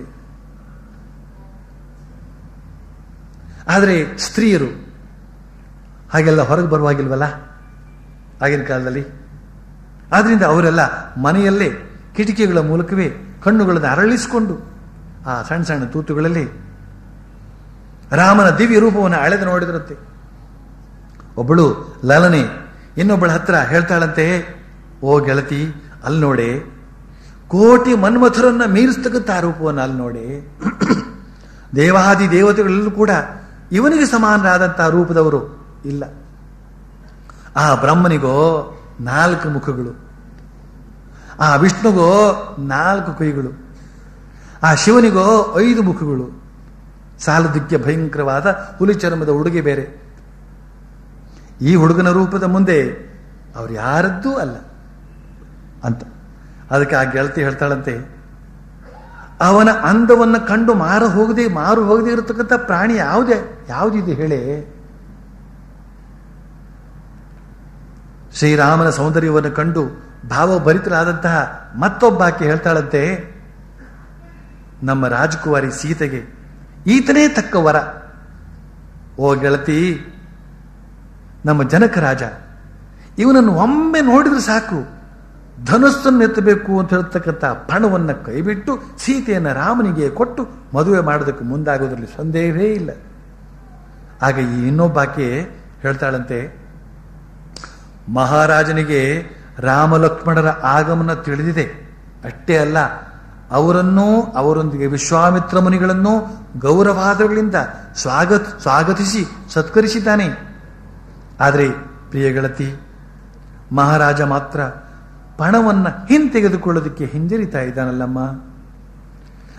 ಆದರೆ ಸ್ತ್ರೀಯರು ಹಾಗೆಲ್ಲ ಹೊರಗೆ ಬರುವಾಗಿಲ್ವಲ್ಲ ಆಗಿನ ಕಾಲದಲ್ಲಿ. ಆದ್ರಿಂದ ಅವರೆಲ್ಲ ಮನೆಯಲ್ಲೇ ಕಿಟಕಿಗಳ ಮೂಲಕವೇ ಕಣ್ಣುಗಳನ್ನು ಅರಳಿಸಿಕೊಂಡು ಆ ಸಣ್ಣ ಸಣ್ಣ ತೂತುಗಳಲ್ಲಿ ರಾಮನ ದಿವ್ಯ ರೂಪವನ್ನು ಅಳೆದು ನೋಡಿದ್ರಂತೆ. ಒಬ್ಬಳು ಲಲನೆ ಇನ್ನೊಬ್ಬಳ ಹತ್ರ ಹೇಳ್ತಾಳಂತೆ, ಓ ಗೆಳತಿ, ಅಲ್ಲಿ ನೋಡೆ, ಕೋಟಿ ಮನ್ಮಥರನ್ನ ಮೀರಿಸ್ತಕ್ಕಂಥ ರೂಪವನ್ನು ಅಲ್ಲಿ ನೋಡೆ. ದೇವಾದಿ ದೇವತೆಗಳಲ್ಲೂ ಕೂಡ ಇವನಿಗೆ ಸಮಾನರಾದಂತಹ ರೂಪದವರು ಇಲ್ಲ. ಆ ಬ್ರಹ್ಮನಿಗೋ 4 ಮುಖಗಳು, ಆ ವಿಷ್ಣುಗೋ 4 ಕೈಗಳು, ಆ ಶಿವನಿಗೋ 5 ಮುಖಗಳು, ಸಾಲದಕ್ಕೆ ಭಯಂಕರವಾದ ಹುಲಿ ಚರ್ಮದ ಉಡುಗೆ ಬೇರೆ. ಈ ಹುಡುಗನ ರೂಪದ ಮುಂದೆ ಅವ್ರು ಯಾರದ್ದೂ ಅಲ್ಲ ಅಂತ. ಅದಕ್ಕೆ ಆ ಗೆಳತಿ ಹೇಳ್ತಾಳಂತೆ, ಅವನ ಅಂದವನ್ನು ಕಂಡು ಮಾರು ಹೋಗದೆ ಇರತಕ್ಕಂಥ ಪ್ರಾಣಿ ಯಾವುದಿದೆ ಹೇಳೆ. ಶ್ರೀರಾಮನ ಸೌಂದರ್ಯವನ್ನು ಕಂಡು ಭಾವಭರಿತರಾದಂತಹ ಮತ್ತೊಬ್ಬಾಕೆ ಹೇಳ್ತಾಳಂತೆ, ನಮ್ಮ ರಾಜಕುಮಾರಿ ಸೀತೆಗೆ ಈತನೇ ತಕ್ಕ ವರ. ಓ ಗೆಳತಿ, ನಮ್ಮ ಜನಕರಾಜ ಇವನನ್ನು ಒಮ್ಮೆ ನೋಡಿದ್ರೆ ಸಾಕು, ಧನುಸ್ಸನ್ನು ಎತ್ತಬೇಕು ಅಂತ ಹೇಳ್ತಕ್ಕಂಥ ಪಣವನ್ನ ಕೈಬಿಟ್ಟು ಸೀತೆಯನ್ನು ರಾಮನಿಗೆ ಕೊಟ್ಟು ಮದುವೆ ಮಾಡೋದಕ್ಕೆ ಮುಂದಾಗೋದ್ರಲ್ಲಿ ಸಂದೇಹವೇ ಇಲ್ಲ. ಆಗ ಈ ಇನ್ನೊಬ್ಬಾಕೆ ಹೇಳ್ತಾಳಂತೆ, ಮಹಾರಾಜನಿಗೆ ರಾಮ ಲಕ್ಷ್ಮಣರ ಆಗಮನ ತಿಳಿದಿದೆ, ಅಷ್ಟೇ ಅಲ್ಲ ಅವರೊಂದಿಗೆ ವಿಶ್ವಾಮಿತ್ರ ಮುನಿಗಳನ್ನು ಗೌರವಾದಗಳಿಂದ ಸ್ವಾಗತಿಸಿ ಸತ್ಕರಿಸಿದ್ದಾನೆ. ಆದರೆ ಪ್ರಿಯ ಗೆಳತಿ, ಮಹಾರಾಜ ಮಾತ್ರ ಪಣವನ್ನ ಹಿಂತೆಗೆದುಕೊಳ್ಳೋದಕ್ಕೆ ಹಿಂಜರಿತಾ ಇದ್ದಾನಲ್ಲಮ್ಮ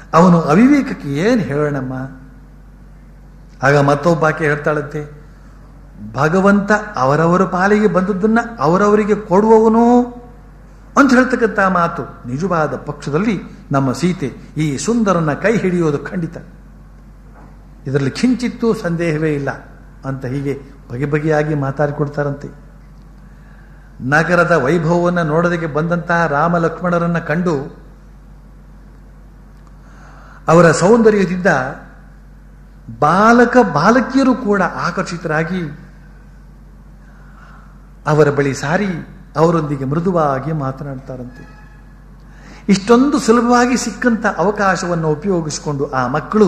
ಅವನು ಅವಿವೇಕಕ್ಕೆ ಏನು ಹೇಳೋಣಮ್ಮ? ಆಗ ಮತ್ತೊಬ್ಬಾಕೆ ಹೇಳ್ತಾಳಂತೆ, ಭಗವಂತ ಅವರವರ ಪಾಲಿಗೆ ಬಂದದ್ದನ್ನ ಅವರವರಿಗೆ ಕೊಡುವವನು ಅಂತ ಹೇಳ್ತಕ್ಕಂಥ ಮಾತು ನಿಜವಾದ ಪಕ್ಷದಲ್ಲಿ ನಮ್ಮ ಸೀತೆ ಈ ಸುಂದರನ ಕೈ ಹಿಡಿಯೋದು ಖಂಡಿತ. ಇದರಲ್ಲಿ ಕಿಂಚಿತ್ತೂ ಸಂದೇಹವೇ ಇಲ್ಲ ಅಂತ ಹೀಗೆ ಬಗೆ ಬಗೆಯಾಗಿ ಮಾತಾಡಿಕೊಡ್ತಾರಂತೆ. ನಗರದ ವೈಭವವನ್ನು ನೋಡೋದಕ್ಕೆ ಬಂದಂತಹ ರಾಮ ಲಕ್ಷ್ಮಣರನ್ನ ಕಂಡು ಅವರ ಸೌಂದರ್ಯದಿಂದ ಬಾಲಕ ಬಾಲಕಿಯರು ಕೂಡ ಆಕರ್ಷಿತರಾಗಿ ಅವರ ಬಳಿ ಸಾರಿ ಅವರೊಂದಿಗೆ ಮೃದುವಾಗಿ ಮಾತನಾಡ್ತಾರಂತೆ. ಇಷ್ಟೊಂದು ಸುಲಭವಾಗಿ ಸಿಕ್ಕಂತ ಅವಕಾಶವನ್ನು ಉಪಯೋಗಿಸಿಕೊಂಡು ಆ ಮಕ್ಕಳು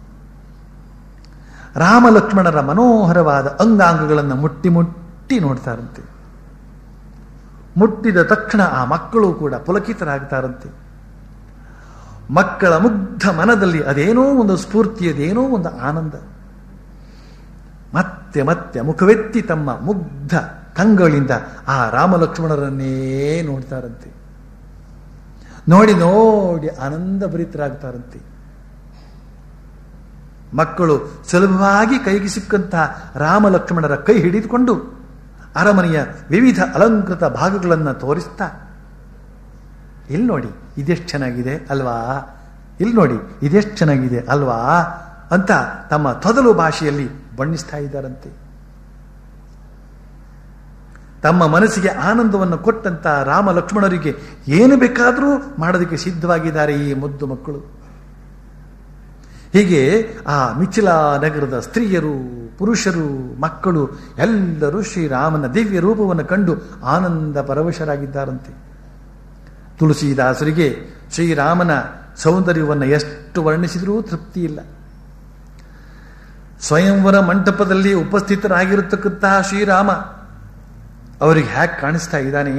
ರಾಮ ಲಕ್ಷ್ಮಣರ ಮನೋಹರವಾದ ಅಂಗಾಂಗಗಳನ್ನು ಮುಟ್ಟಿ ಮುಟ್ಟಿ ನೋಡ್ತಾರಂತೆ. ಮುಟ್ಟಿದ ತಕ್ಷಣ ಆ ಮಕ್ಕಳು ಕೂಡ ಪುಲಕಿತರಾಗ್ತಾರಂತೆ. ಮಕ್ಕಳ ಮುಗ್ಧ ಮನದಲ್ಲಿ ಅದೇನೋ ಒಂದು ಸ್ಫೂರ್ತಿ, ಅದೇನೋ ಒಂದು ಆನಂದ. ಮತ್ತೆ ಮತ್ತೆ ಮುಖವೆತ್ತಿ ತಮ್ಮ ಮುಗ್ಧ ಕಂಗಳಿಂದ ಆ ರಾಮಲಕ್ಷ್ಮಣರನ್ನೇ ನೋಡ್ತಾರಂತೆ. ನೋಡಿ ನೋಡಿ ಆನಂದ ಭರಿತರಾಗ್ತಾರಂತೆ. ಮಕ್ಕಳು ಸುಲಭವಾಗಿ ಕೈಗೆ ಸಿಕ್ಕಂತಹ ರಾಮ ಲಕ್ಷ್ಮಣರ ಕೈ ಹಿಡಿದುಕೊಂಡು ಅರಮನೆಯ ವಿವಿಧ ಅಲಂಕೃತ ಭಾಗಗಳನ್ನು ತೋರಿಸ್ತಾ, ಇಲ್ಲಿ ನೋಡಿ ಇದೆಷ್ಟು ಚೆನ್ನಾಗಿದೆ ಅಲ್ವಾ, ಇಲ್ಲಿ ನೋಡಿ ಇದೆಷ್ಟು ಚೆನ್ನಾಗಿದೆ ಅಲ್ವಾ ಅಂತ ತಮ್ಮ ತೊದಲು ಭಾಷೆಯಲ್ಲಿ ಬಣ್ಣಿಸ್ತಾ ಇದ್ದಾರಂತೆ. ತಮ್ಮ ಮನಸ್ಸಿಗೆ ಆನಂದವನ್ನು ಕೊಟ್ಟಂತ ರಾಮ ಲಕ್ಷ್ಮಣರಿಗೆ ಏನು ಬೇಕಾದರೂ ಮಾಡೋದಕ್ಕೆ ಸಿದ್ಧವಾಗಿದ್ದಾರೆ ಈ ಮುದ್ದು ಮಕ್ಕಳು. ಹೀಗೆ ಆ ಮಿಥಿಲಾ ನಗರದ ಸ್ತ್ರೀಯರು, ಪುರುಷರು, ಮಕ್ಕಳು ಎಲ್ಲರೂ ಶ್ರೀರಾಮನ ದಿವ್ಯ ರೂಪವನ್ನು ಕಂಡು ಆನಂದ ಪರವಶರಾಗಿದ್ದಾರಂತೆ. ತುಳಸಿದಾಸರಿಗೆ ಶ್ರೀರಾಮನ ಸೌಂದರ್ಯವನ್ನು ಎಷ್ಟು ವರ್ಣಿಸಿದರೂ ತೃಪ್ತಿ ಇಲ್ಲ. ಸ್ವಯಂವರ ಮಂಟಪದಲ್ಲಿ ಉಪಸ್ಥಿತರಾಗಿರತಕ್ಕಂತಹ ಶ್ರೀರಾಮ ಅವರಿಗೆ ಹ್ಯಾಕ್ ಕಾಣಿಸ್ತಾ ಇದ್ದಾನೆ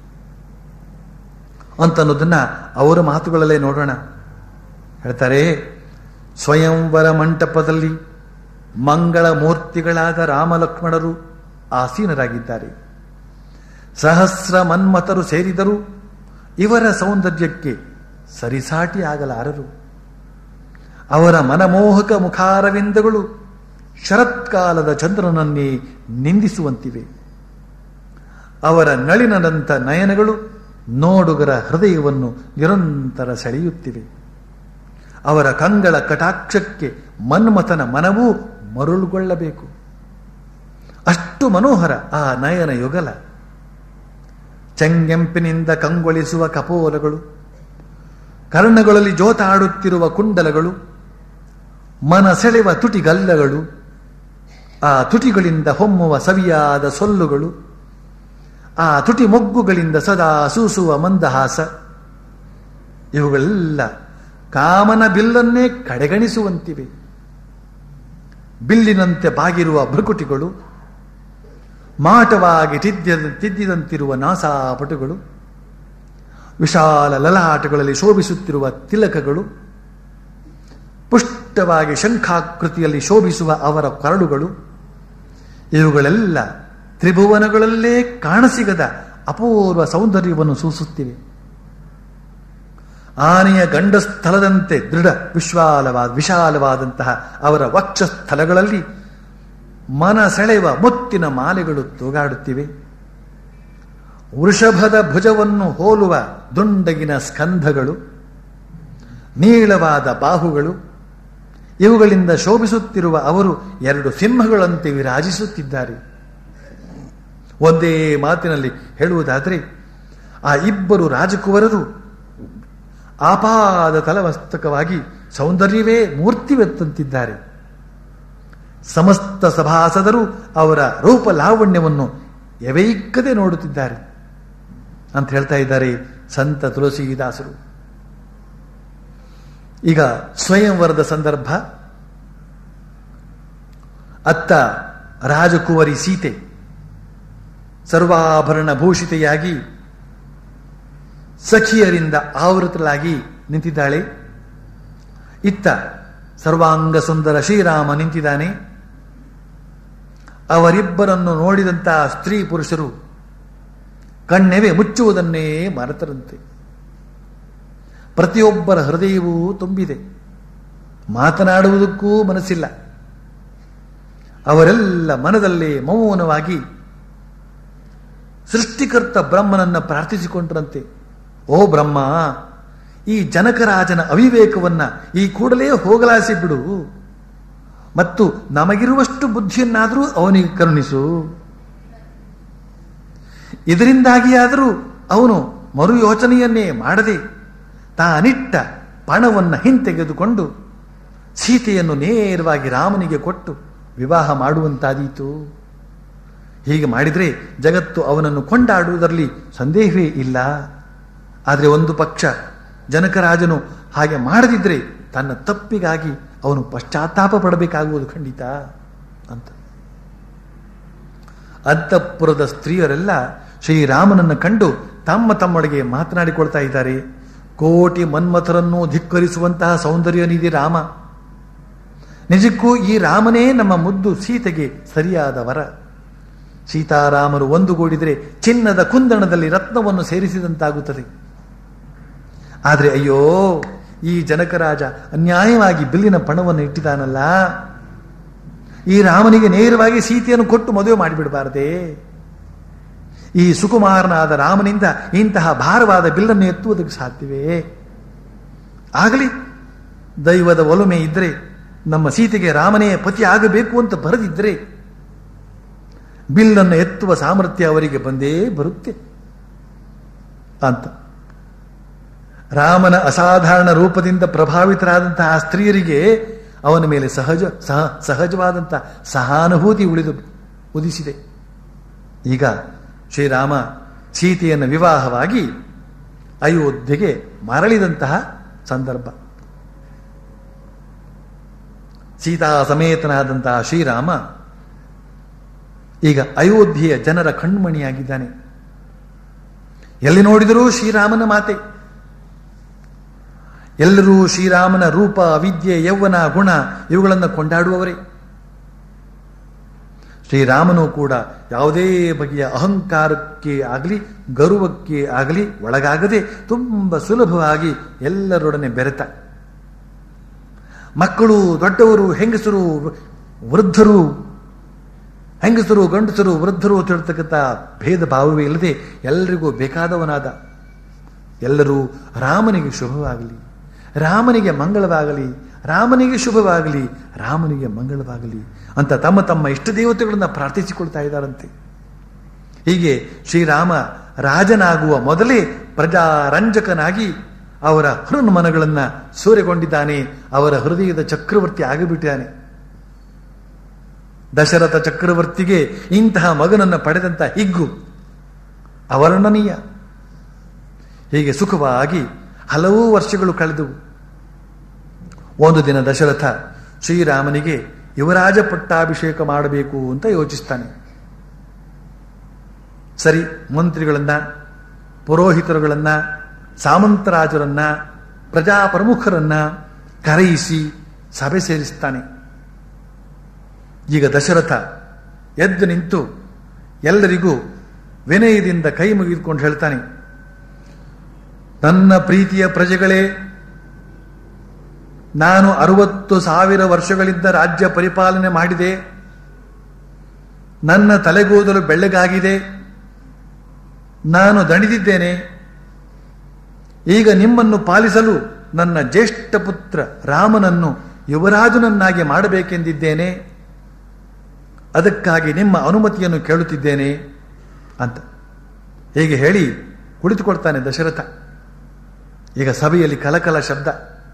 ಅಂತನ್ನೋದನ್ನ ಅವರ ಮಾತುಗಳಲ್ಲೇ ನೋಡೋಣ. ಹೇಳ್ತಾರೆ, ಸ್ವಯಂವರ ಮಂಟಪದಲ್ಲಿ ಮಂಗಳ ಮೂರ್ತಿಗಳಾದ ರಾಮಲಕ್ಷ್ಮಣರು ಆಸೀನರಾಗಿದ್ದಾರೆ. ಸಹಸ್ರ ಮನ್ಮಥರು ಸೇರಿದರೂ ಇವರ ಸೌಂದರ್ಯಕ್ಕೆ ಸರಿಸಾಟಿ ಆಗಲಾರರು. ಅವರ ಮನಮೋಹಕ ಮುಖಾರವಿಂದಗಳು ಶರತ್ಕಾಲದ ಚಂದ್ರನನ್ನೇ ನಿಂದಿಸುವಂತಿವೆ. ಅವರ ನಳಿನದಂಥ ನಯನಗಳು ನೋಡುಗರ ಹೃದಯವನ್ನು ನಿರಂತರ ಸೆಳೆಯುತ್ತಿವೆ. ಅವರ ಕಂಗಳ ಕಟಾಕ್ಷಕ್ಕೆ ಮನ್ಮಥನ ಮನವೂ ಮರುಳುಗೊಳ್ಳಬೇಕು. ಅಷ್ಟು ಮನೋಹರ ಆ ನಯನ ಯುಗಲ. ಚೆಂಗೆಂಪಿನಿಂದ ಕಂಗೊಳಿಸುವ ಕಪೋಲಗಳು, ಕರ್ಣಗಳಲ್ಲಿ ಜೋತಾಡುತ್ತಿರುವ ಕುಂಡಲಗಳು, ಮನ ಸೆಳೆವ ತುಟಿಗಲ್ಲಗಳು, ಆ ತುಟಿಗಳಿಂದ ಹೊಮ್ಮುವ ಸವಿಯಾದ ಸೊಲ್ಲುಗಳು, ಆ ತುಟಿ ಮೊಗ್ಗುಗಳಿಂದ ಸದಾ ಸೂಸುವ ಮಂದಹಾಸ, ಇವುಗಳೆಲ್ಲ ಕಾಮನ ಬಿಲ್ಲನ್ನೇ ಕಡೆಗಣಿಸುವಂತಿವೆ. ಬಿಲ್ಲಿನಂತೆ ಬಾಗಿರುವ ಭ್ರುಕುಟಿಗಳು, ಮಾಟವಾಗಿ ತಿದ್ದಿದಂತಿರುವ ನಾಸಾಪಟುಗಳು, ವಿಶಾಲ ಲಲಾಟಗಳಲ್ಲಿ ಶೋಭಿಸುತ್ತಿರುವ ತಿಲಕಗಳು, ಪುಷ್ಟವಾಗಿ ಶಂಖಾಕೃತಿಯಲ್ಲಿ ಶೋಭಿಸುವ ಅವರ ಕರಡುಗಳು, ಇವುಗಳೆಲ್ಲ ತ್ರಿಭುವನಗಳಲ್ಲೇ ಕಾಣಸಿಗದ ಅಪೂರ್ವ ಸೌಂದರ್ಯವನ್ನು ಸೂಸುತ್ತಿವೆ. ಆನೆಯ ಗಂಡಸ್ಥಲದಂತೆ ದೃಢ ವಿಶಾಲವಾದಂತಹ ಅವರ ವಕ್ಷಸ್ಥಲಗಳಲ್ಲಿ ಮನ ಸೆಳೆವ ಮುತ್ತಿನ ಮಾಲೆಗಳು ತೂಗಾಡುತ್ತಿವೆ. ವೃಷಭದ ಭುಜವನ್ನು ಹೋಲುವ ದುಂಡಗಿನ ಸ್ಕಂಧಗಳು, ನೀಳವಾದ ಬಾಹುಗಳು, ಇವುಗಳಿಂದ ಶೋಭಿಸುತ್ತಿರುವ ಅವರು ಎರಡು ಸಿಂಹಗಳಂತೆ ವಿರಾಜಿಸುತ್ತಿದ್ದಾರೆ. ಒಂದೇ ಮಾತಿನಲ್ಲಿ ಹೇಳುವುದಾದರೆ ಆ ಇಬ್ಬರು ರಾಜಕುವರರು ಆಪಾದ ತಲಮಸ್ತಕವಾಗಿ ಸೌಂದರ್ಯವೇ ಮೂರ್ತಿವೆತ್ತಂತಿದ್ದಾರೆ. ಸಮಸ್ತ ಸಭಾಸದರು ಅವರ ರೂಪ ಲಾವಣ್ಯವನ್ನು ಎವೈಕ್ಕದೆ ನೋಡುತ್ತಿದ್ದಾರೆ ಅಂತ ಹೇಳ್ತಾ ಇದ್ದಾರೆ ಸಂತ ತುಳಸಿದಾಸರು. ಈಗ ಸ್ವಯಂವರದ ಸಂದರ್ಭ. ಅತ್ತ ರಾಜಕುವರಿ ಸೀತೆ ಸರ್ವಾಭರಣ ಭೂಷಿತೆಯಾಗಿ ಸಖಿಯರಿಂದ ಆವೃತಳಾಗಿ ನಿಂತಿದ್ದಾಳೆ. ಇತ್ತ ಸರ್ವಾಂಗ ಸುಂದರ ಶ್ರೀರಾಮ ನಿಂತಿದ್ದಾನೆ. ಅವರಿಬ್ಬರನ್ನು ನೋಡಿದಂತಹ ಸ್ತ್ರೀ ಪುರುಷರು ಕಣ್ಣೆವೆ ಮುಚ್ಚುವುದನ್ನೇ ಮರೆತರಂತೆ. ಪ್ರತಿಯೊಬ್ಬರ ಹೃದಯವೂ ತುಂಬಿದೆ. ಮಾತನಾಡುವುದಕ್ಕೂ ಮನಸ್ಸಿಲ್ಲ. ಅವರೆಲ್ಲ ಮನದಲ್ಲೇ ಮೌನವಾಗಿ ಸೃಷ್ಟಿಕರ್ತ ಬ್ರಹ್ಮನನ್ನ ಪ್ರಾರ್ಥಿಸಿಕೊಂಡ್ರಂತೆ. ಓ ಬ್ರಹ್ಮ, ಈ ಜನಕರಾಜನ ಅವಿವೇಕವನ್ನ ಈ ಕೂಡಲೇ ಹೋಗಲಾಸಿ ಬಿಡು ಮತ್ತು ನಮಗಿರುವಷ್ಟು ಬುದ್ಧಿಯನ್ನಾದರೂ ಅವನಿಗೆ ಕರುಣಿಸು. ಇದರಿಂದಾಗಿಯಾದರೂ ಅವನು ಮರು ಯೋಚನೆಯನ್ನೇ ಮಾಡದೆ ತಾನಿಟ್ಟ ಪಣವನ್ನು ಹಿಂತೆಗೆದುಕೊಂಡು ಸೀತೆಯನ್ನು ನೇರವಾಗಿ ರಾಮನಿಗೆ ಕೊಟ್ಟು ವಿವಾಹ ಮಾಡುವಂತಾದೀತು. ಹೀಗೆ ಮಾಡಿದರೆ ಜಗತ್ತು ಅವನನ್ನು ಕೊಂಡಾಡುವುದರಲ್ಲಿ ಸಂದೇಹವೇ ಇಲ್ಲ. ಆದರೆ ಒಂದು ಪಕ್ಷ ಜನಕರಾಜನು ಹಾಗೆ ಮಾಡದಿದ್ರೆ ತನ್ನ ತಪ್ಪಿಗಾಗಿ ಅವನು ಪಶ್ಚಾತ್ತಾಪ ಪಡಬೇಕಾಗುವುದು ಖಂಡಿತ ಅಂತ. ಅಂತಃಪುರದ ಸ್ತ್ರೀಯರೆಲ್ಲ ಶ್ರೀರಾಮನನ್ನು ಕಂಡು ತಮ್ಮ ತಮ್ಮೊಳಗೆ ಮಾತನಾಡಿಕೊಳ್ತಾ ಇದ್ದಾರೆ. ಕೋಟಿ ಮನ್ಮಥರನ್ನು ಧಿಕ್ಕರಿಸುವಂತಹ ಸೌಂದರ್ಯ ನಿಧಿ ರಾಮ. ನಿಜಕ್ಕೂ ಈ ರಾಮನೇ ನಮ್ಮ ಮುದ್ದು ಸೀತೆಗೆ ಸರಿಯಾದ ವರ. ಸೀತಾರಾಮರು ಒಂದುಗೂಡಿದರೆ ಚಿನ್ನದ ಕುಂದಣದಲ್ಲಿ ರತ್ನವನ್ನು ಸೇರಿಸಿದಂತಾಗುತ್ತದೆ. ಆದರೆ ಅಯ್ಯೋ, ಈ ಜನಕರಾಜ ಅನ್ಯಾಯವಾಗಿ ಬಿಲ್ಲಿನ ಪಣವನ್ನು ಇಟ್ಟಿದ್ದಾನಲ್ಲ. ಈ ರಾಮನಿಗೆ ನೇರವಾಗಿ ಸೀತೆಯನ್ನು ಕೊಟ್ಟು ಮದುವೆ ಮಾಡಿಬಿಡಬಾರದೆ. ಈ ಸುಕುಮಾರನಾದ ರಾಮನಿಂದ ಇಂತಹ ಭಾರವಾದ ಬಿಲ್ಲನ್ನು ಎತ್ತುವುದಕ್ಕೆ ಸಾಧ್ಯವೇ? ಆಗಲಿ, ದೈವದ ಒಲುಮೆ ಇದ್ದರೆ, ನಮ್ಮ ಸೀತೆಗೆ ರಾಮನೇ ಪತಿ ಆಗಬೇಕು ಅಂತ ಬರೆದಿದ್ದರೆ ಬಿಲ್ಲನ್ನು ಎತ್ತುವ ಸಾಮರ್ಥ್ಯ ಅವರಿಗೆ ಬಂದೇ ಬರುತ್ತೆ ಅಂತ. ರಾಮನ ಅಸಾಧಾರಣ ರೂಪದಿಂದ ಪ್ರಭಾವಿತರಾದಂತಹ ಸ್ತ್ರೀಯರಿಗೆ ಅವನ ಮೇಲೆ ಸಹಜವಾದಂತಹ ಸಹಾನುಭೂತಿ ಉದಿಸಿದೆ. ಈಗ ಶ್ರೀರಾಮ ಸೀತೆಯನ್ನು ವಿವಾಹವಾಗಿ ಅಯೋಧ್ಯೆಗೆ ಮರಳಿದಂತಹ ಸಂದರ್ಭ. ಸೀತಾ ಸಮೇತನಾದಂತಹ ಶ್ರೀರಾಮ ಈಗ ಅಯೋಧ್ಯೆಯ ಜನರ ಕಣ್ಮಣಿಯಾಗಿದ್ದಾನೆ. ಎಲ್ಲಿ ನೋಡಿದರೂ ಶ್ರೀರಾಮನ ಮಾತೆ. ಎಲ್ಲರೂ ಶ್ರೀರಾಮನ ರೂಪ, ವಿದ್ಯೆ, ಯೌವನ, ಗುಣ ಇವುಗಳನ್ನು ಕೊಂಡಾಡುವವರೇ. ಶ್ರೀರಾಮನು ಕೂಡ ಯಾವುದೇ ಬಗೆಯ ಅಹಂಕಾರಕ್ಕೆ ಆಗಲಿ ಗರ್ವಕ್ಕೆ ಆಗಲಿ ಒಳಗಾಗದೆ ತುಂಬ ಸುಲಭವಾಗಿ ಎಲ್ಲರೊಡನೆ ಬೆರೆತ. ಮಕ್ಕಳು, ದೊಡ್ಡವರು, ಹೆಂಗಸರು, ವೃದ್ಧರು, ಹೆಂಗಸರು, ಗಂಡಸರು, ವೃದ್ಧರು ತಿಳ್ತಕ್ಕಂಥ ಭೇದ ಭಾವವೇ ಇಲ್ಲದೆ ಎಲ್ಲರಿಗೂ ಬೇಕಾದವನಾದ. ಎಲ್ಲರೂ ರಾಮನಿಗೆ ಶುಭವಾಗಲಿ, ರಾಮನಿಗೆ ಮಂಗಳವಾಗಲಿ, ರಾಮನಿಗೆ ಶುಭವಾಗಲಿ, ರಾಮನಿಗೆ ಮಂಗಳವಾಗಲಿ ಅಂತ ತಮ್ಮ ತಮ್ಮ ಇಷ್ಟ ದೇವತೆಗಳನ್ನು ಪ್ರಾರ್ಥಿಸಿಕೊಳ್ತಾ ಇದ್ದಾರಂತೆ. ಹೀಗೆ ಶ್ರೀರಾಮ ರಾಜನಾಗುವ ಮೊದಲೇ ಪ್ರಜಾರಂಜಕನಾಗಿ ಅವರ ಹೃನ್ಮನಗಳನ್ನು ಸೂರೆಗೊಂಡಿದ್ದಾನೆ. ಅವರ ಹೃದಯದ ಚಕ್ರವರ್ತಿ ಆಗಿಬಿಟ್ಟಿದ್ದಾನೆ. ದಶರಥ ಚಕ್ರವರ್ತಿಗೆ ಇಂತಹ ಮಗನನ್ನು ಪಡೆದಂತ ಹಿಗ್ಗು ಅವರ್ಣನೀಯ. ಹೀಗೆ ಸುಖವಾಗಿ ಹಲವು ವರ್ಷಗಳು ಕಳೆದವು. ಒಂದು ದಿನ ದಶರಥ ಶ್ರೀರಾಮನಿಗೆ ಯುವರಾಜ ಪಟ್ಟಾಭಿಷೇಕ ಮಾಡಬೇಕು ಅಂತ ಯೋಚಿಸ್ತಾನೆ. ಸರಿ, ಮಂತ್ರಿಗಳನ್ನ, ಪುರೋಹಿತರುಗಳನ್ನ, ಸಾಮಂತರಾಜರನ್ನ, ಪ್ರಜಾಪ್ರಮುಖರನ್ನ ಕರೆಯಿಸಿ ಸಭೆ ಸೇರಿಸ್ತಾನೆ. ಈಗ ದಶರಥ ಎದ್ದು ನಿಂತು ಎಲ್ಲರಿಗೂ ವಿನಯದಿಂದ ಕೈ ಮುಗಿದುಕೊಂಡು ಹೇಳ್ತಾನೆ, ನನ್ನ ಪ್ರೀತಿಯ ಪ್ರಜೆಗಳೇ, ನಾನು 60,000 ವರ್ಷಗಳಿಂದ ರಾಜ್ಯ ಪರಿಪಾಲನೆ ಮಾಡಿದೆ. ನನ್ನ ತಲೆಗೂದಲು ಬೆಳ್ಳಗಾಗಿದೆ. ನಾನು ದಣಿದಿದ್ದೇನೆ. ಈಗ ನಿಮ್ಮನ್ನು ಪಾಲಿಸಲು ನನ್ನ ಜ್ಯೇಷ್ಠ ಪುತ್ರ ರಾಮನನ್ನು ಯುವರಾಜನನ್ನಾಗಿ ಮಾಡಬೇಕೆಂದಿದ್ದೇನೆ. ಅದಕ್ಕಾಗಿ ನಿಮ್ಮ ಅನುಮತಿಯನ್ನು ಕೇಳುತ್ತಿದ್ದೇನೆ ಅಂತ ಹೀಗೆ ಹೇಳಿ ಕುಳಿತುಕೊಳ್ತಾನೆ ದಶರಥ. ಈಗ ಸಭೆಯಲ್ಲಿ ಕಲಕಲ ಶಬ್ದ.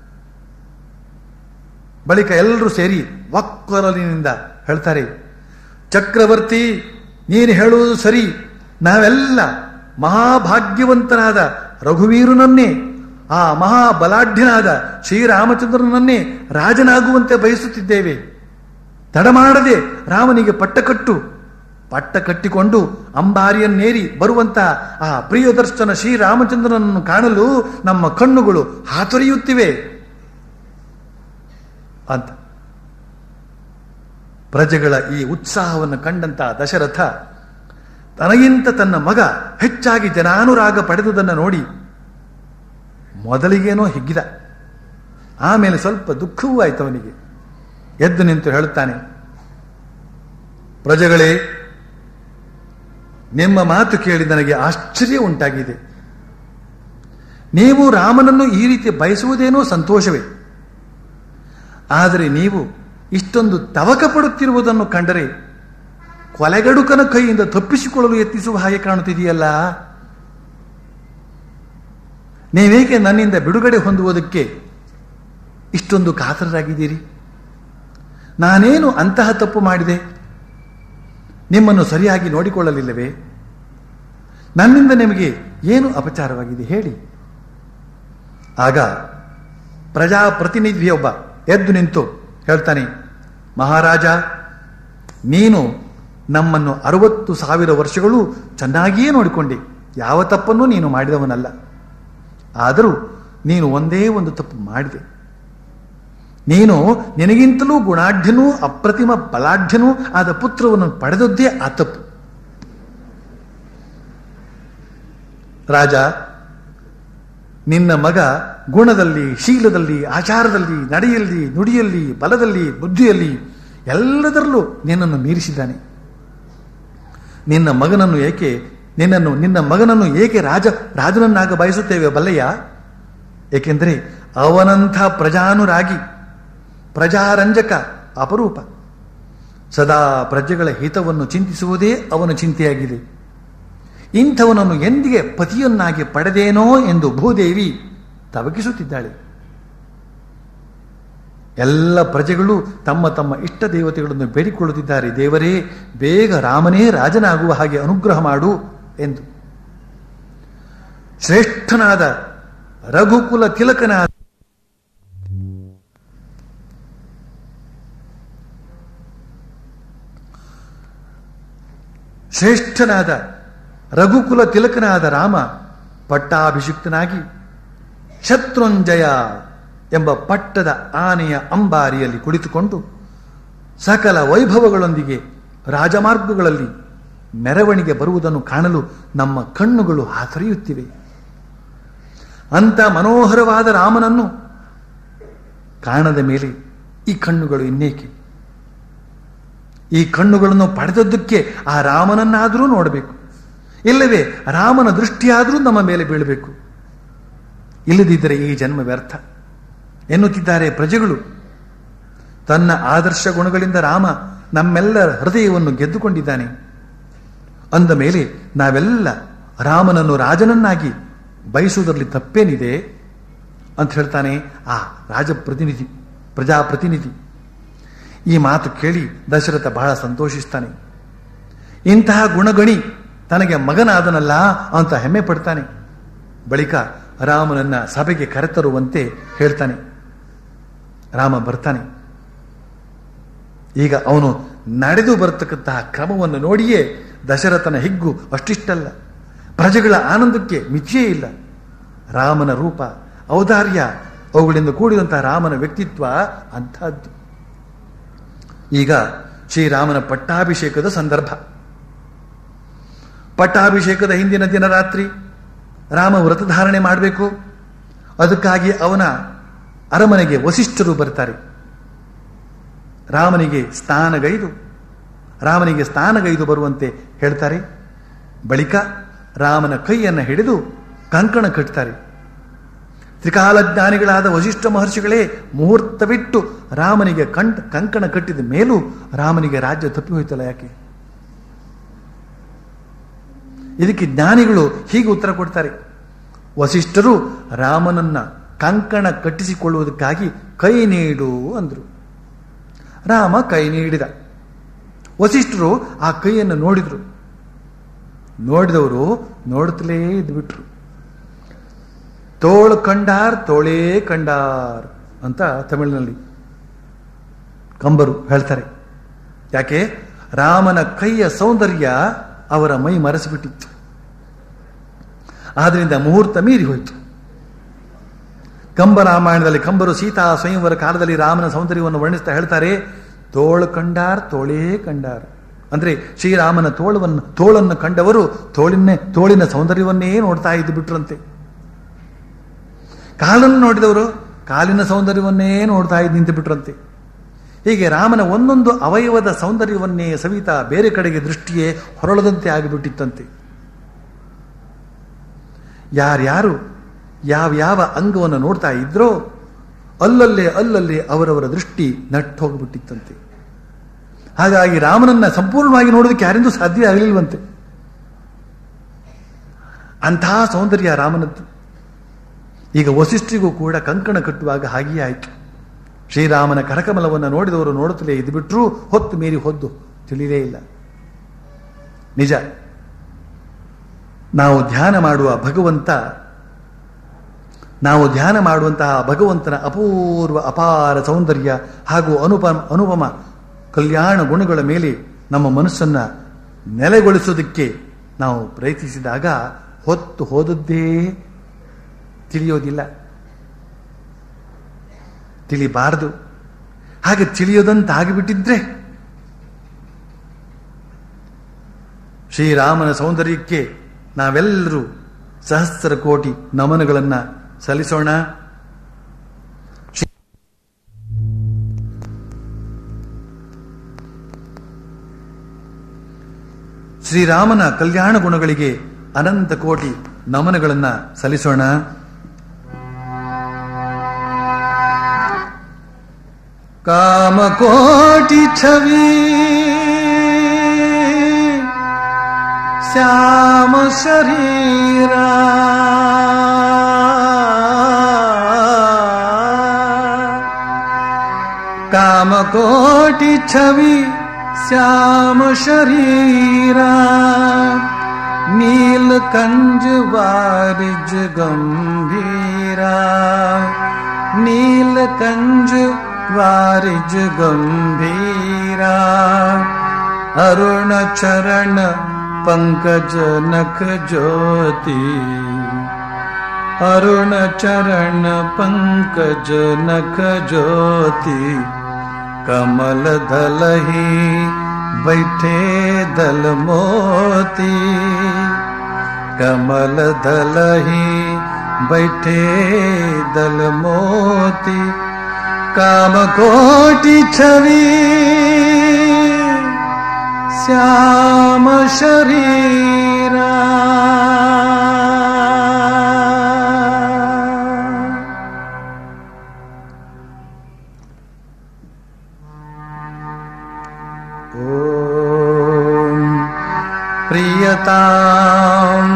ಬಳಿಕ ಎಲ್ಲರೂ ಸೇರಿ ವಕ್ಕೊರಲಿನಿಂದ ಹೇಳ್ತಾರೆ, ಚಕ್ರವರ್ತಿ, ನೀನು ಹೇಳುವುದು ಸರಿ. ನಾವೆಲ್ಲ ಮಹಾಭಾಗ್ಯವಂತನಾದ ರಘುವೀರನನ್ನೇ, ಆ ಮಹಾಬಲಾಢ್ಯನಾದ ಶ್ರೀರಾಮಚಂದ್ರನನ್ನೇ ರಾಜನಾಗುವಂತೆ ಬಯಸುತ್ತಿದ್ದೇವೆ. ತಡ ಮಾಡದೆ ರಾಮನಿಗೆ ಪಟ್ಟ ಕಟ್ಟಿಕೊಂಡು ಅಂಬಾರಿಯನ್ನೇರಿ ಬರುವಂತಹ ಆ ಪ್ರಿಯದರ್ಶನ ಶ್ರೀರಾಮಚಂದ್ರನನ್ನು ಕಾಣಲು ನಮ್ಮ ಕಣ್ಣುಗಳು ಹಾತೊರೆಯುತ್ತಿವೆ ಅಂತ. ಪ್ರಜೆಗಳ ಈ ಉತ್ಸಾಹವನ್ನು ಕಂಡಂತ ದಶರಥ ತನಗಿಂತ ತನ್ನ ಮಗ ಹೆಚ್ಚಾಗಿ ಜನಾನುರಾಗ ಪಡೆದುದನ್ನು ನೋಡಿ ಮೊದಲಿಗೇನೋ ಹಿಗ್ಗಿದ, ಆಮೇಲೆ ಸ್ವಲ್ಪ ದುಃಖವೂ ಆಯ್ತು ಅವನಿಗೆ. ಎದ್ದು ನಿಂತು ಹೇಳುತ್ತಾನೆ, ಪ್ರಜೆಗಳೇ, ನಿಮ್ಮ ಮಾತು ಕೇಳಿ ನನಗೆ ಆಶ್ಚರ್ಯ ಉಂಟಾಗಿದೆ. ನೀವು ರಾಮನನ್ನು ಈ ರೀತಿ ಬಯಸುವುದೇನೋ ಸಂತೋಷವೇ, ಆದರೆ ನೀವು ಇಷ್ಟೊಂದು ತವಕ ಪಡುತ್ತಿರುವುದನ್ನು ಕಂಡರೆ ಕೊಲೆಗಡುಕನ ಕೈಯಿಂದ ತಪ್ಪಿಸಿಕೊಳ್ಳಲು ಯತ್ನಿಸುವ ಹಾಗೆ ಕಾಣುತ್ತಿದೆಯಲ್ಲ. ನೀವೇಕೆ ನನ್ನಿಂದ ಬಿಡುಗಡೆ ಹೊಂದುವುದಕ್ಕೆ ಇಷ್ಟೊಂದು ಕಾತರರಾಗಿದ್ದೀರಿ? ನಾನೇನು ಅಂತಹ ತಪ್ಪು ಮಾಡಿದೆ? ನಿಮ್ಮನ್ನು ಸರಿಯಾಗಿ ನೋಡಿಕೊಳ್ಳಲಿಲ್ಲವೇ? ನನ್ನಿಂದ ನಿಮಗೆ ಏನು ಅಪಚಾರವಾಗಿದೆ ಹೇಳಿ. ಆಗ ಪ್ರಜಾಪ್ರತಿನಿಧಿಯೊಬ್ಬ ಎದ್ದು ನಿಂತು ಹೇಳ್ತಾನೆ, ಮಹಾರಾಜ, ನೀನು ನಮ್ಮನ್ನು 60,000 ವರ್ಷಗಳು ಚೆನ್ನಾಗಿಯೇ ನೋಡಿಕೊಂಡೆ. ಯಾವ ತಪ್ಪನ್ನು ನೀನು ಮಾಡಿದವನಲ್ಲ. ಆದರೂ ನೀನು ಒಂದೇ ಒಂದು ತಪ್ಪು ಮಾಡಿದೆ. ನೀನು ನಿನಗಿಂತಲೂ ಗುಣಾಢ್ಯನೂ ಅಪ್ರತಿಮ ಬಲಾಢ್ಯನೂ ಆದ ಪುತ್ರವನ್ನು ಪಡೆದದ್ದೇ ಆ ತಪ್ಪು. ರಾಜ, ನಿನ್ನ ಮಗ ಗುಣದಲ್ಲಿ, ಶೀಲದಲ್ಲಿ, ಆಚಾರದಲ್ಲಿ, ನಡೆಯಲ್ಲಿ, ನುಡಿಯಲ್ಲಿ, ಬಲದಲ್ಲಿ, ಬುದ್ಧಿಯಲ್ಲಿ ಎಲ್ಲದರಲ್ಲೂ ನಿನ್ನನ್ನು ಮೀರಿಸಿದ್ದಾನೆ. ನಿನ್ನ ಮಗನನ್ನು ಏಕೆ ರಾಜನನ್ನಾಗ ಬಯಸುತ್ತೇವೆ ಬಲ್ಲಯ್ಯ? ಏಕೆಂದರೆ ಅವನಂಥ ಪ್ರಜಾನುರಾಗಿ, ಪ್ರಜಾರಂಜಕ ಅಪರೂಪ. ಸದಾ ಪ್ರಜೆಗಳ ಹಿತವನ್ನು ಚಿಂತಿಸುವುದೇ ಅವನ ಚಿಂತೆಯಾಗಿದೆ. ಇಂಥವನನ್ನು ಎಂದಿಗೆ ಪತಿಯನ್ನಾಗಿ ಪಡೆದೇನೋ ಎಂದು ಭೂದೇವಿ ತವಕಿಸುತ್ತಿದ್ದಾಳೆ. ಎಲ್ಲ ಪ್ರಜೆಗಳು ತಮ್ಮ ತಮ್ಮ ಇಷ್ಟ ದೇವತೆಗಳನ್ನು ಬೇಡಿಕೊಳ್ಳುತ್ತಿದ್ದಾರೆ, ದೇವರೇ, ಬೇಗ ರಾಮನೇ ರಾಜನಾಗುವ ಹಾಗೆ ಅನುಗ್ರಹ ಮಾಡು ಎಂದು. ಶ್ರೇಷ್ಠನಾದ ರಘುಕುಲ ತಿಲಕನಾದ ರಾಮ ಪಟ್ಟಾಭಿಷಿಕ್ತನಾಗಿ ಶತ್ರುಂಜಯ ಎಂಬ ಪಟ್ಟದ ಆನೆಯ ಅಂಬಾರಿಯಲ್ಲಿ ಕುಳಿತುಕೊಂಡು ಸಕಲ ವೈಭವಗಳೊಂದಿಗೆ ರಾಜಮಾರ್ಗಗಳಲ್ಲಿ ಮೆರವಣಿಗೆ ಬರುವುದನ್ನು ಕಾಣಲು ನಮ್ಮ ಕಣ್ಣುಗಳು ಹಾತೊರೆಯುತ್ತಿವೆ. ಅಂಥ ಮನೋಹರವಾದ ರಾಮನನ್ನು ಕಾಣದ ಮೇಲೆ ಈ ಕಣ್ಣುಗಳು ಇನ್ನೇಕೆ? ಈ ಕಣ್ಣುಗಳನ್ನು ಪಡೆದದ್ದಕ್ಕೆ ಆ ರಾಮನನ್ನಾದರೂ ನೋಡಬೇಕು, ಇಲ್ಲವೇ ರಾಮನ ದೃಷ್ಟಿಯಾದರೂ ನಮ್ಮ ಮೇಲೆ ಬೀಳಬೇಕು. ಇಲ್ಲದಿದ್ದರೆ ಈ ಜನ್ಮ ವ್ಯರ್ಥ ಎನ್ನುತ್ತಿದ್ದಾರೆ ಪ್ರಜೆಗಳು. ತನ್ನ ಆದರ್ಶ ಗುಣಗಳಿಂದ ರಾಮ ನಮ್ಮೆಲ್ಲರ ಹೃದಯವನ್ನು ಗೆದ್ದುಕೊಂಡಿದ್ದಾನೆ. ಅಂದ ಮೇಲೆ ನಾವೆಲ್ಲ ರಾಮನನ್ನು ರಾಜನನ್ನಾಗಿ ಬಯಸುವುದರಲ್ಲಿ ತಪ್ಪೇನಿದೆ ಅಂತ ಹೇಳ್ತಾನೆ ಆ ಪ್ರಜಾಪ್ರತಿನಿಧಿ. ಈ ಮಾತು ಕೇಳಿ ದಶರಥ ಬಹಳ ಸಂತೋಷಿಸ್ತಾನೆ. ಇಂತಹ ಗುಣಗಣಿ ತನಗೆ ಮಗನಾದನಲ್ಲ ಅಂತ ಹೆಮ್ಮೆ ಪಡ್ತಾನೆ. ಬಳಿಕ ರಾಮನನ್ನ ಸಭೆಗೆ ಕರೆತರುವಂತೆ ಹೇಳ್ತಾನೆ. ರಾಮ ಬರ್ತಾನೆ. ಈಗ ಅವನು ನಡೆದು ಬರತಕ್ಕಂತಹ ಕ್ರಮವನ್ನು ನೋಡಿಯೇ ದಶರಥನ ಹಿಗ್ಗು ಅಷ್ಟಿಷ್ಟಲ್ಲ. ಪ್ರಜೆಗಳ ಆನಂದಕ್ಕೆ ಮಿತಿಯೇ ಇಲ್ಲ. ರಾಮನ ರೂಪ, ಔದಾರ್ಯ, ಅವುಗಳಿಂದ ಕೂಡಿದಂತಹ ರಾಮನ ವ್ಯಕ್ತಿತ್ವ ಅಂಥದ್ದು. ಈಗ ಶ್ರೀರಾಮನ ಪಟ್ಟಾಭಿಷೇಕದ ಸಂದರ್ಭ. ಪಟ್ಟಾಭಿಷೇಕದ ಹಿಂದಿನ ದಿನ ರಾತ್ರಿ ರಾಮ ವ್ರತಧಾರಣೆ ಮಾಡಬೇಕು. ಅದಕ್ಕಾಗಿ ಅವನ ಅರಮನೆಗೆ ವಸಿಷ್ಠರು ಬರ್ತಾರೆ. ರಾಮನಿಗೆ ಸ್ನಾನಗೈದು ಬರುವಂತೆ ಹೇಳ್ತಾರೆ. ಬಳಿಕ ರಾಮನ ಕೈಯನ್ನು ಹಿಡಿದು ಕಂಕಣ ಕಟ್ತಾರೆ. ತ್ರಿಕಾಲಜ್ಞಾನಿಗಳಾದ ವಸಿಷ್ಠ ಮಹರ್ಷಿಗಳೇ ಮುಹೂರ್ತವಿಟ್ಟು ರಾಮನಿಗೆ ಕಂಕಣ ಕಟ್ಟಿದ ಮೇಲೂ ರಾಮನಿಗೆ ರಾಜ್ಯ ತಪ್ಪಿ ಹೋಯ್ತಲ್ಲ ಯಾಕೆ? ಇದಕ್ಕೆ ಜ್ಞಾನಿಗಳು ಹೀಗೆ ಉತ್ತರ ಕೊಡ್ತಾರೆ. ವಸಿಷ್ಠರು ರಾಮನನ್ನ ಕಂಕಣ ಕಟ್ಟಿಸಿಕೊಳ್ಳುವುದಕ್ಕಾಗಿ ಕೈ ನೀಡು ಅಂದ್ರು. ರಾಮ ಕೈ ನೀಡಿದ. ವಸಿಷ್ಠರು ಆ ಕೈಯನ್ನು ನೋಡಿದ್ರು. ನೋಡಿದವರು ನೋಡುತ್ತಲೇ ಇದ್ಬಿಟ್ರು. ತೋಳು ಕಂಡಾರ್ ತೋಳೇ ಕಂಡಾರ್ ಅಂತ ತಮಿಳಿನಲ್ಲಿ ಕಂಬರು ಹೇಳ್ತಾರೆ. ಯಾಕೆ? ರಾಮನ ಕೈಯ ಸೌಂದರ್ಯ ಅವರ ಮೈ ಮರೆಸಿಬಿಟ್ಟಿತ್ತು. ಆದ್ರಿಂದ ಮುಹೂರ್ತ ಮೀರಿ ಹೋಯಿತು. ಕಂಬರಾಮಾಯಣದಲ್ಲಿ ಕಂಬರು ಸೀತಾ ಸ್ವಯಂವರ ಕಾಲದಲ್ಲಿ ರಾಮನ ಸೌಂದರ್ಯವನ್ನು ವರ್ಣಿಸ್ತಾ ಹೇಳ್ತಾರೆ, ತೋಳು ಕಂಡಾರ್ ತೋಳೇ ಕಂಡಾರ್. ಅಂದ್ರೆ ಶ್ರೀರಾಮನ ತೋಳನ್ನು ಕಂಡವರು ತೋಳಿನ ಸೌಂದರ್ಯವನ್ನೇ ನೋಡ್ತಾ ಇದ್ದು ಬಿಟ್ರಂತೆ. ಕಾಲನ್ನು ನೋಡಿದವರು ಕಾಲಿನ ಸೌಂದರ್ಯವನ್ನೇ ನೋಡ್ತಾ ನಿಂತು ಬಿಟ್ರಂತೆ. ಹೀಗೆ ರಾಮನ ಒಂದೊಂದು ಅವಯವದ ಸೌಂದರ್ಯವನ್ನೇ ಸವಿತಾ ಬೇರೆ ಕಡೆಗೆ ದೃಷ್ಟಿಯೇ ಹೊರಳದಂತೆ ಆಗಿಬಿಟ್ಟಿತ್ತಂತೆ. ಯಾರ್ಯಾರು ಯಾವ್ಯಾವ ಅಂಗವನ್ನು ನೋಡ್ತಾ ಇದ್ರೋ ಅಲ್ಲಲ್ಲೇ ಅವರವರ ದೃಷ್ಟಿ ನಟ್ಟು ಹೋಗ್ಬಿಟ್ಟಿತ್ತಂತೆ. ಹಾಗಾಗಿ ರಾಮನನ್ನ ಸಂಪೂರ್ಣವಾಗಿ ನೋಡೋದಕ್ಕೆ ಯಾರಿಂದೂ ಸಾಧ್ಯ ಆಗಲಿಲ್ವಂತೆ. ಅಂತಹ ಸೌಂದರ್ಯ ರಾಮನದ್ದು. ಈಗ ವಸಿಷ್ಠರಿಗೂ ಕೂಡ ಕಂಕಣ ಕಟ್ಟುವಾಗ ಹಾಗೆಯೇ ಆಯಿತು. ಶ್ರೀರಾಮನ ಕರಕಮಲವನ್ನು ನೋಡಿದವರು ನೋಡುತ್ತಲೇ ಇದ್ದುಬಿಟ್ರೂ ಹೊತ್ತು ಮೀರಿ ಹೊದ್ದು ತಿಳಿಯಲೇ ಇಲ್ಲ. ನಿಜ, ನಾವು ಧ್ಯಾನ ಮಾಡುವಂತಹ ಭಗವಂತನ ಅಪೂರ್ವ ಅಪಾರ ಸೌಂದರ್ಯ ಹಾಗೂ ಅನುಪಮ ಕಲ್ಯಾಣ ಗುಣಗಳ ಮೇಲೆ ನಮ್ಮ ಮನಸ್ಸನ್ನ ನೆಲೆಗೊಳಿಸೋದಕ್ಕೆ ನಾವು ಪ್ರಯತ್ನಿಸಿದಾಗ ಹೊತ್ತು ಹೋದದ್ದೇ ತಿಳಿಯೋದಿಲ್ಲ, ತಿಳಿಬಾರದು. ಹಾಗೆ ತಿಳಿಯೋದಂತಾಗಿಬಿಟ್ಟಿದ್ರೆ ಶ್ರೀರಾಮನ ಸೌಂದರ್ಯಕ್ಕೆ ನಾವೆಲ್ಲರೂ ಸಹಸ್ರ ಕೋಟಿ ನಮನಗಳನ್ನು ಸಲ್ಲಿಸೋಣ. ಶ್ರೀರಾಮನ ಕಲ್ಯಾಣ ಗುಣಗಳಿಗೆ ಅನಂತ ಕೋಟಿ ನಮನಗಳನ್ನು ಸಲ್ಲಿಸೋಣ. ಕಾಮಕೋಟಿ ಛವಿ ಶ್ಯಾಮ ಶರೀರ ಕಾಮಕೋಟಿ ಛವಿ ಶ್ಯಾಮ ಶರೀರ नीलकंज वारिज गंभीर नीलकंज वारिज गंभीर अरुण चरण पंकज नख ज्योति अरुण चरण पंकज नख ज्योति कमल दलहि बैठे दल मोती कमल दलहि बैठे दल मोती कामकोटि छवि श्याम शरीरा प्रियतां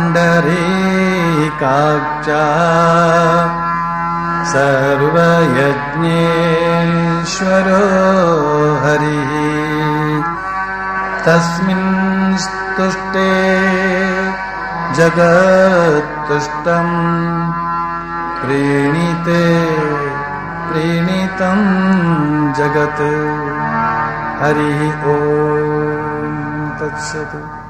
पुण्डरीकाक्षा सर्वयज्ञेश्वरो हरिः तस्मिन् स्तुष्टे जगत्तुष्टं प्रीणितं जगत् हरिः ओम तत्सत्।